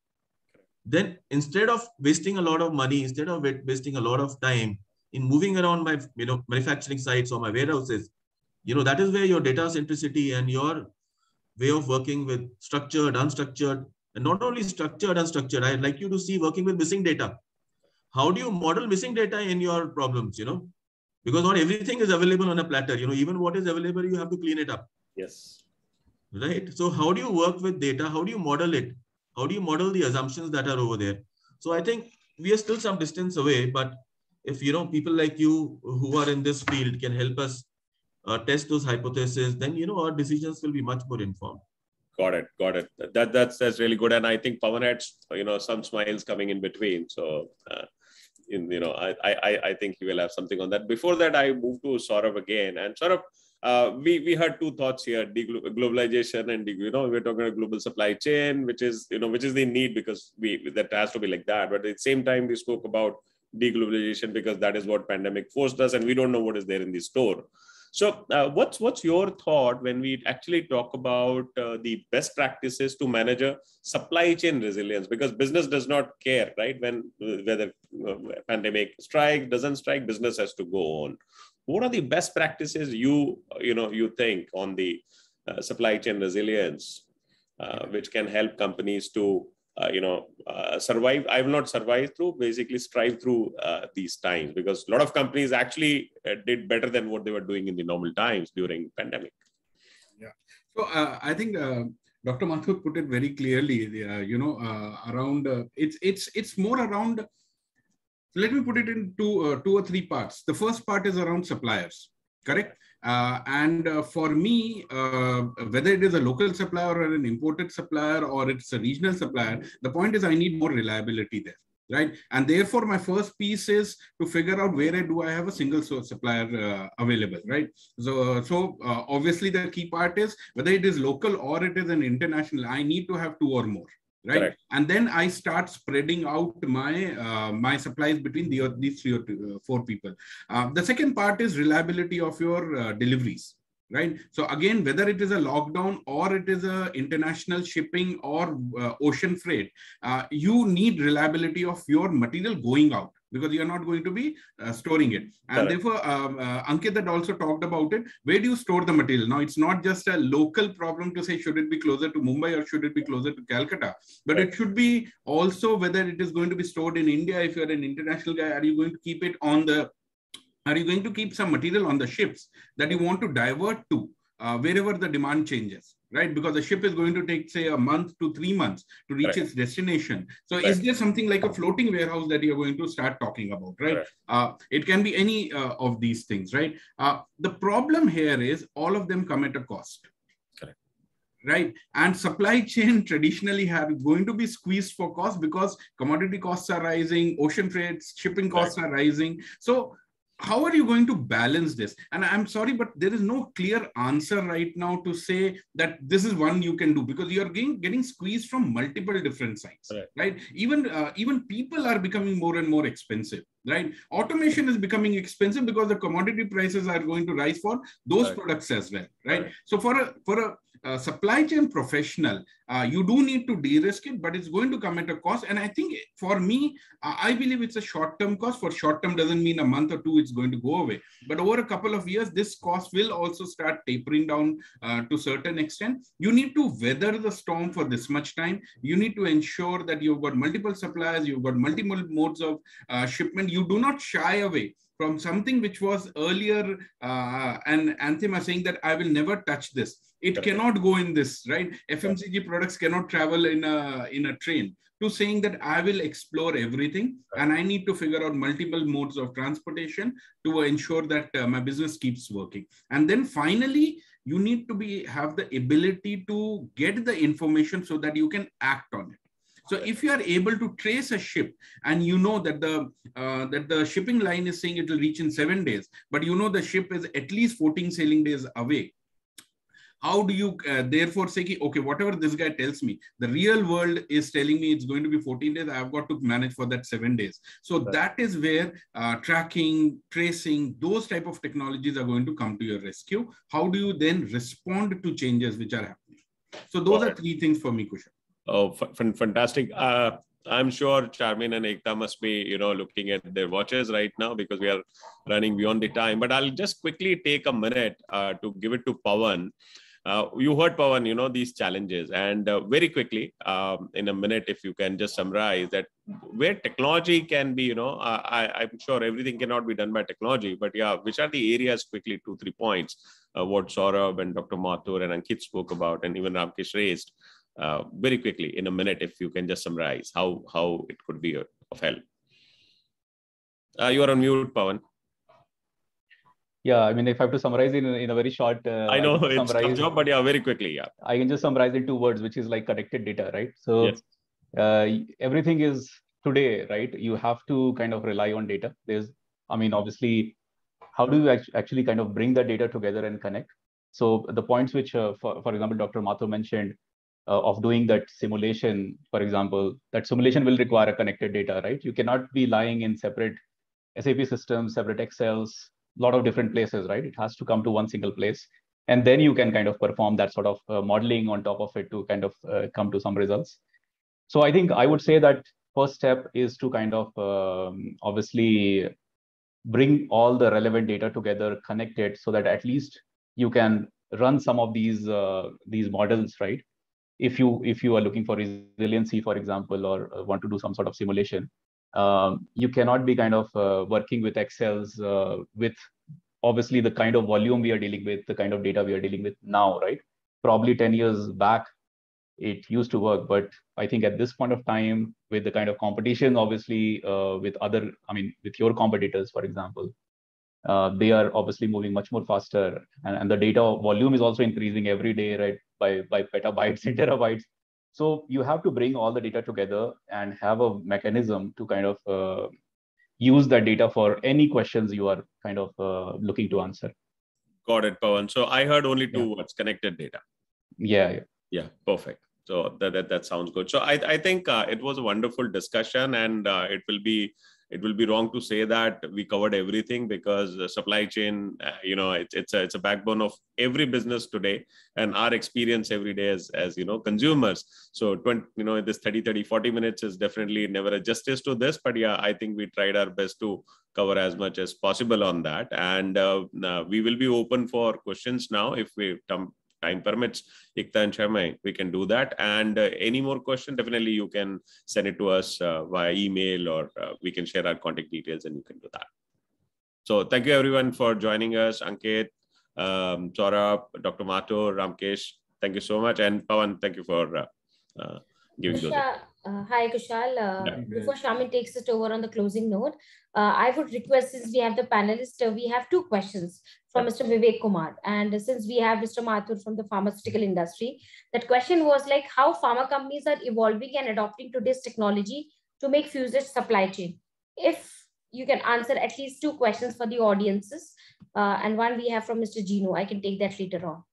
then instead of wasting a lot of money, instead of wasting a lot of time in moving around my you know, manufacturing sites or my warehouses, you know, that is where your data centricity and your way of working with structured, unstructured, and not only structured, unstructured, I'd like you to see working with missing data. How do you model missing data in your problems, you know? Because not everything is available on a platter. You know, even what is available, you have to clean it up. Yes. Right. So how do you work with data? How do you model it? How do you model the assumptions that are over there? So I think we are still some distance away, but if, you know, people like you who are in this field can help us uh, test those hypotheses, then, you know, our decisions will be much more informed. Got it. Got it. That that's that's really good. And I think Pawan had, you know, some smiles coming in between. So, uh, in you know, I I I think he will have something on that. Before that, I move to Saurabh again. And Saurabh, uh, we we heard two thoughts here: deglobalization and you know we're talking about global supply chain, which is you know which is the need because we that has to be like that. But at the same time, we spoke about deglobalization because that is what pandemic forced us, and we don't know what is there in the store. So uh, what's what's your thought when we actually talk about uh, the best practices to manage a supply chain resilience? Because business does not care, right? When uh, whether uh, pandemic strike, doesn't strike, business has to go on. What are the best practices you you know you think on the uh, supply chain resilience, uh, which can help companies to Uh, you know, uh, survive. I will not survive through, basically strive through uh, these times, because a lot of companies actually uh, did better than what they were doing in the normal times during pandemic. Yeah. So uh, I think uh, Doctor Mathur put it very clearly, uh, you know, uh, around, uh, it's, it's, it's more around, let me put it in two, uh, two or three parts. The first part is around suppliers, correct? Uh, and uh, for me, uh, whether it is a local supplier or an imported supplier or it's a regional supplier, the point is I need more reliability there, right? And therefore, my first piece is to figure out where do I have a single source supplier uh, available, right? So, so uh, obviously the key part is whether it is local or it is an international, I need to have two or more. Right. Correct. And then I start spreading out my uh, my supplies between the, these three or two, uh, four people. Uh, the second part is reliability of your uh, deliveries. right? So again, whether it is a lockdown or it is a international shipping or uh, ocean freight, uh, you need reliability of your material going out, because you're not going to be uh, storing it. And Correct. therefore, um, uh, Ankit had also talked about it. Where do you store the material? Now, it's not just a local problem to say, should it be closer to Mumbai or should it be closer to Calcutta? But right. it should be also whether it is going to be stored in India. If you're an international guy, are you going to keep it on the, are you going to keep some material on the ships that you want to divert to uh, wherever the demand changes? Right, because the ship is going to take, say, a month to three months to reach right. its destination. So, right. is there something like a floating warehouse that you're going to start talking about? Right, right. Uh, it can be any uh, of these things. Right. Uh, the problem here is all of them come at a cost. Correct. Right, and supply chain traditionally have going to be squeezed for cost because commodity costs are rising, ocean freights, shipping costs right. are rising. So, how are you going to balance this? And I'm sorry, but there is no clear answer right now to say that this is one you can do, because you're getting, getting squeezed from multiple different sides, right? right? Even, uh, even people are becoming more and more expensive, right? Automation is becoming expensive because the commodity prices are going to rise for those right. products as well, right? right? So for a, for a, a supply chain professional, uh, you do need to de-risk it, but it's going to come at a cost. And I think for me, uh, I believe it's a short-term cost. For short-term doesn't mean a month or two, it's going to go away. But over a couple of years, this cost will also start tapering down uh, to a certain extent. You need to weather the storm for this much time. You need to ensure that you've got multiple suppliers, you've got multiple modes of uh, shipment. You do not shy away from something which was earlier, uh, and Anthem are saying that I will never touch this. It okay. cannot go in this, right? F M C G products cannot travel in a, in a train, to saying that I will explore everything right. and I need to figure out multiple modes of transportation to ensure that uh, my business keeps working. And then finally, you need to be have the ability to get the information so that you can act on it. So if you are able to trace a ship and you know that the uh, that the shipping line is saying it will reach in seven days, but you know the ship is at least fourteen sailing days away, how do you uh, therefore say, okay, whatever this guy tells me, the real world is telling me it's going to be fourteen days, I've got to manage for that seven days. So right. that is where uh, tracking, tracing, those type of technologies are going to come to your rescue. How do you then respond to changes which are happening? So those right. are three things for me, Kushal. Oh, fantastic. Uh, I'm sure Charmin and Ekta must be, you know, looking at their watches right now because we are running beyond the time. But I'll just quickly take a minute uh, to give it to Pawan. Uh, you heard, Pawan, you know, these challenges. And uh, very quickly, um, in a minute, if you can just summarize that where technology can be, you know, uh, I, I'm sure everything cannot be done by technology. But yeah, which are the areas, quickly, two, three points, uh, what Saurabh and Doctor Mathur and Ankit spoke about, and even Ramkesh raised. Uh, very quickly, in a minute, if you can just summarize how, how it could be of help. Uh, you are on mute, Pawan. Yeah, I mean, if I have to summarize in, in a very short... Uh, I know I it's a tough job, but yeah, very quickly, yeah. I can just summarize in two words, which is like connected data, right? So yes. uh, everything is today, right? You have to kind of rely on data. There's, I mean, obviously, how do you actually kind of bring the data together and connect? So the points which, uh, for, for example, Doctor Mathur mentioned, Uh, of doing that simulation, for example, that simulation will require a connected data, right? You cannot be lying in separate S A P systems, separate Excels, a lot of different places, right? It has to come to one single place. And then you can kind of perform that sort of uh, modeling on top of it to kind of uh, come to some results. So I think I would say that first step is to kind of um, obviously bring all the relevant data together, connect it so that at least you can run some of these, uh, these models, right? If you if you are looking for resiliency, for example, or want to do some sort of simulation, um, you cannot be kind of uh, working with Excels uh, with obviously the kind of volume we are dealing with, the kind of data we are dealing with now, right? Probably ten years back, it used to work, but I think at this point of time, with the kind of competition, obviously uh, with other, I mean, with your competitors, for example, uh, they are obviously moving much more faster, and, and the data volume is also increasing every day, right? By, by petabytes and terabytes. So you have to bring all the data together and have a mechanism to kind of uh, use that data for any questions you are kind of uh, looking to answer. Got it, Pawan. So I heard only two yeah. words, connected data. Yeah, yeah. Yeah, perfect. So that, that, that sounds good. So I, I think uh, it was a wonderful discussion, and uh, it will be it will be wrong to say that we covered everything, because uh, supply chain, uh, you know, it's it's a, it's a backbone of every business today, and our experience every day as, as you know, consumers. So, twenty, you know, this thirty, thirty, forty minutes is definitely never a justice to this, but yeah, I think we tried our best to cover as much as possible on that. And uh, uh, we will be open for questions now. If we time permits, Ekta and Sharma, we can do that. And uh, any more question, definitely you can send it to us uh, via email, or uh, we can share our contact details and you can do that. So thank you everyone for joining us. Ankit, um, Saurabh, Doctor Mathur, Ramkesh, thank you so much. And Pawan, thank you for uh, uh, giving Kushal, those. uh, hi, Kushal. Uh, Yeah. Before Shamin takes it over on the closing note, uh, I would request, since we have the panelists, uh, we have two questions from Mister Vivek Kumar. And since we have Mister Mathur from the pharmaceutical industry, that question was like how pharma companies are evolving and adopting today's technology to make future supply chain. If you can answer at least two questions for the audiences, uh, and one we have from Mister Gino, I can take that later on.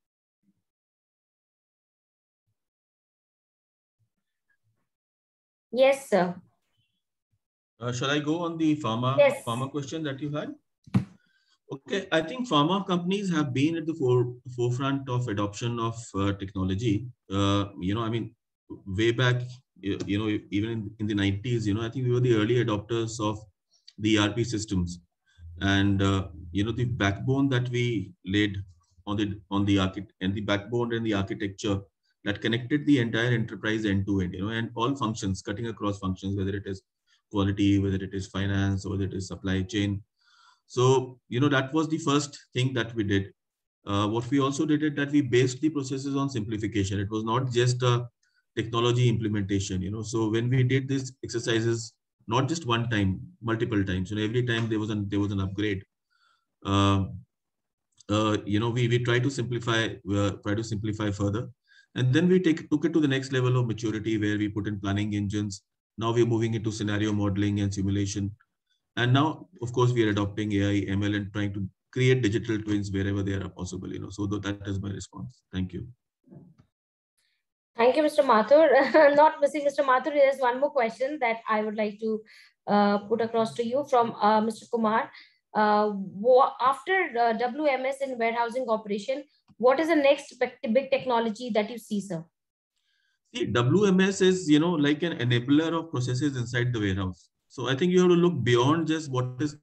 Yes, sir. Uh, shall I go on the pharma, yes. pharma question that you had? Okay, I think pharma companies have been at the fore, forefront of adoption of uh, technology. Uh, you know, I mean, way back, you, you know, even in, in the nineties, you know, I think we were the early adopters of the E R P systems. And, uh, you know, the backbone that we laid on the, on the architect and the backbone and the architecture that connected the entire enterprise end to end, you know, and all functions, cutting across functions, whether it is quality, whether it is finance, or whether it is supply chain. So, you know, that was the first thing that we did. Uh, what we also did is that we based the processes on simplification. It was not just a technology implementation, you know. So when we did these exercises, not just one time, multiple times, you know, every time there was an, there was an upgrade. Um, uh, you know, we, we try to simplify, uh, try to simplify further. And then we take, took it to the next level of maturity where we put in planning engines. Now we're moving into scenario modeling and simulation. And now, of course, we are adopting A I, M L, and trying to create digital twins wherever they are possible. You know, so that is my response. Thank you. Thank you, Mister Mathur. Not missing Mister Mathur, there's one more question that I would like to uh, put across to you from uh, Mister Kumar. Uh, after uh, W M S in warehousing operation, what is the next big technology that you see, sir? See, W M S is, you know, like an enabler of processes inside the warehouse. So I think you have to look beyond just what is.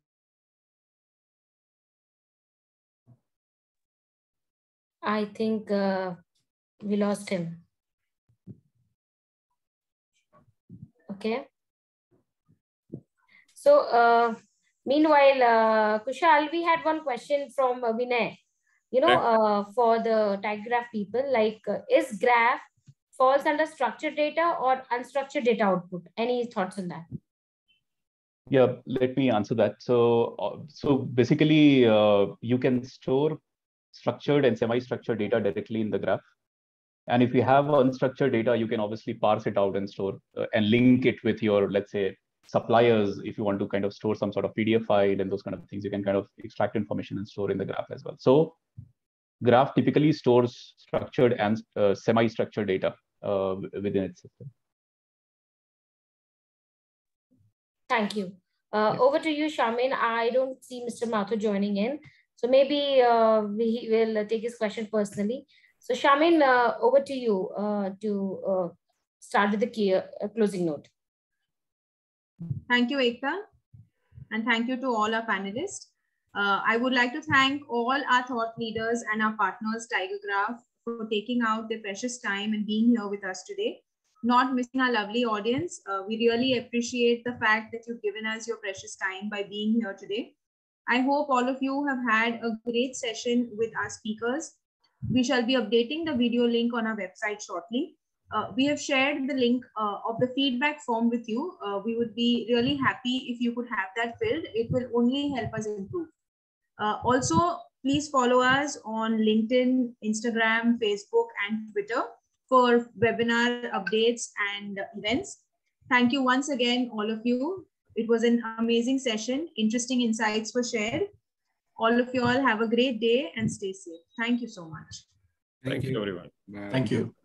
I think uh, we lost him. Okay. So uh, meanwhile, uh, Kushal, we had one question from uh, Vinay, you know, uh, for the tag graph people, like uh, is graph falls under structured data or unstructured data output? Any thoughts on that? Yeah, let me answer that. So, uh, so basically, uh, you can store structured and semi-structured data directly in the graph. And if you have unstructured data, you can obviously parse it out and store uh, and link it with your, let's say, suppliers. If you want to kind of store some sort of P D F file and those kind of things, you can kind of extract information and store in the graph as well. So, graph typically stores structured and uh, semi-structured data uh, within its system. Thank you. Uh, yeah. Over to you, Shamin. I don't see Mister Mathur joining in. So maybe uh, we will take his question personally. So Shamin, uh, over to you uh, to uh, start with the key, uh, closing note. Thank you, Ekta. And thank you to all our panelists. Uh, I would like to thank all our thought leaders and our partners, TigerGraph, for taking out their precious time and being here with us today. Not missing our lovely audience. Uh, we really appreciate the fact that you've given us your precious time by being here today. I hope all of you have had a great session with our speakers. We shall be updating the video link on our website shortly. Uh, we have shared the link uh, of the feedback form with you. Uh, we would be really happy if you could have that filled. It will only help us improve. Uh, also, please follow us on LinkedIn, Instagram, Facebook, and Twitter for webinar updates and events. Thank you once again, all of you. It was an amazing session. Interesting insights were shared. All of you all have a great day and stay safe. Thank you so much. Thank, Thank you, everyone. Bye. Thank you.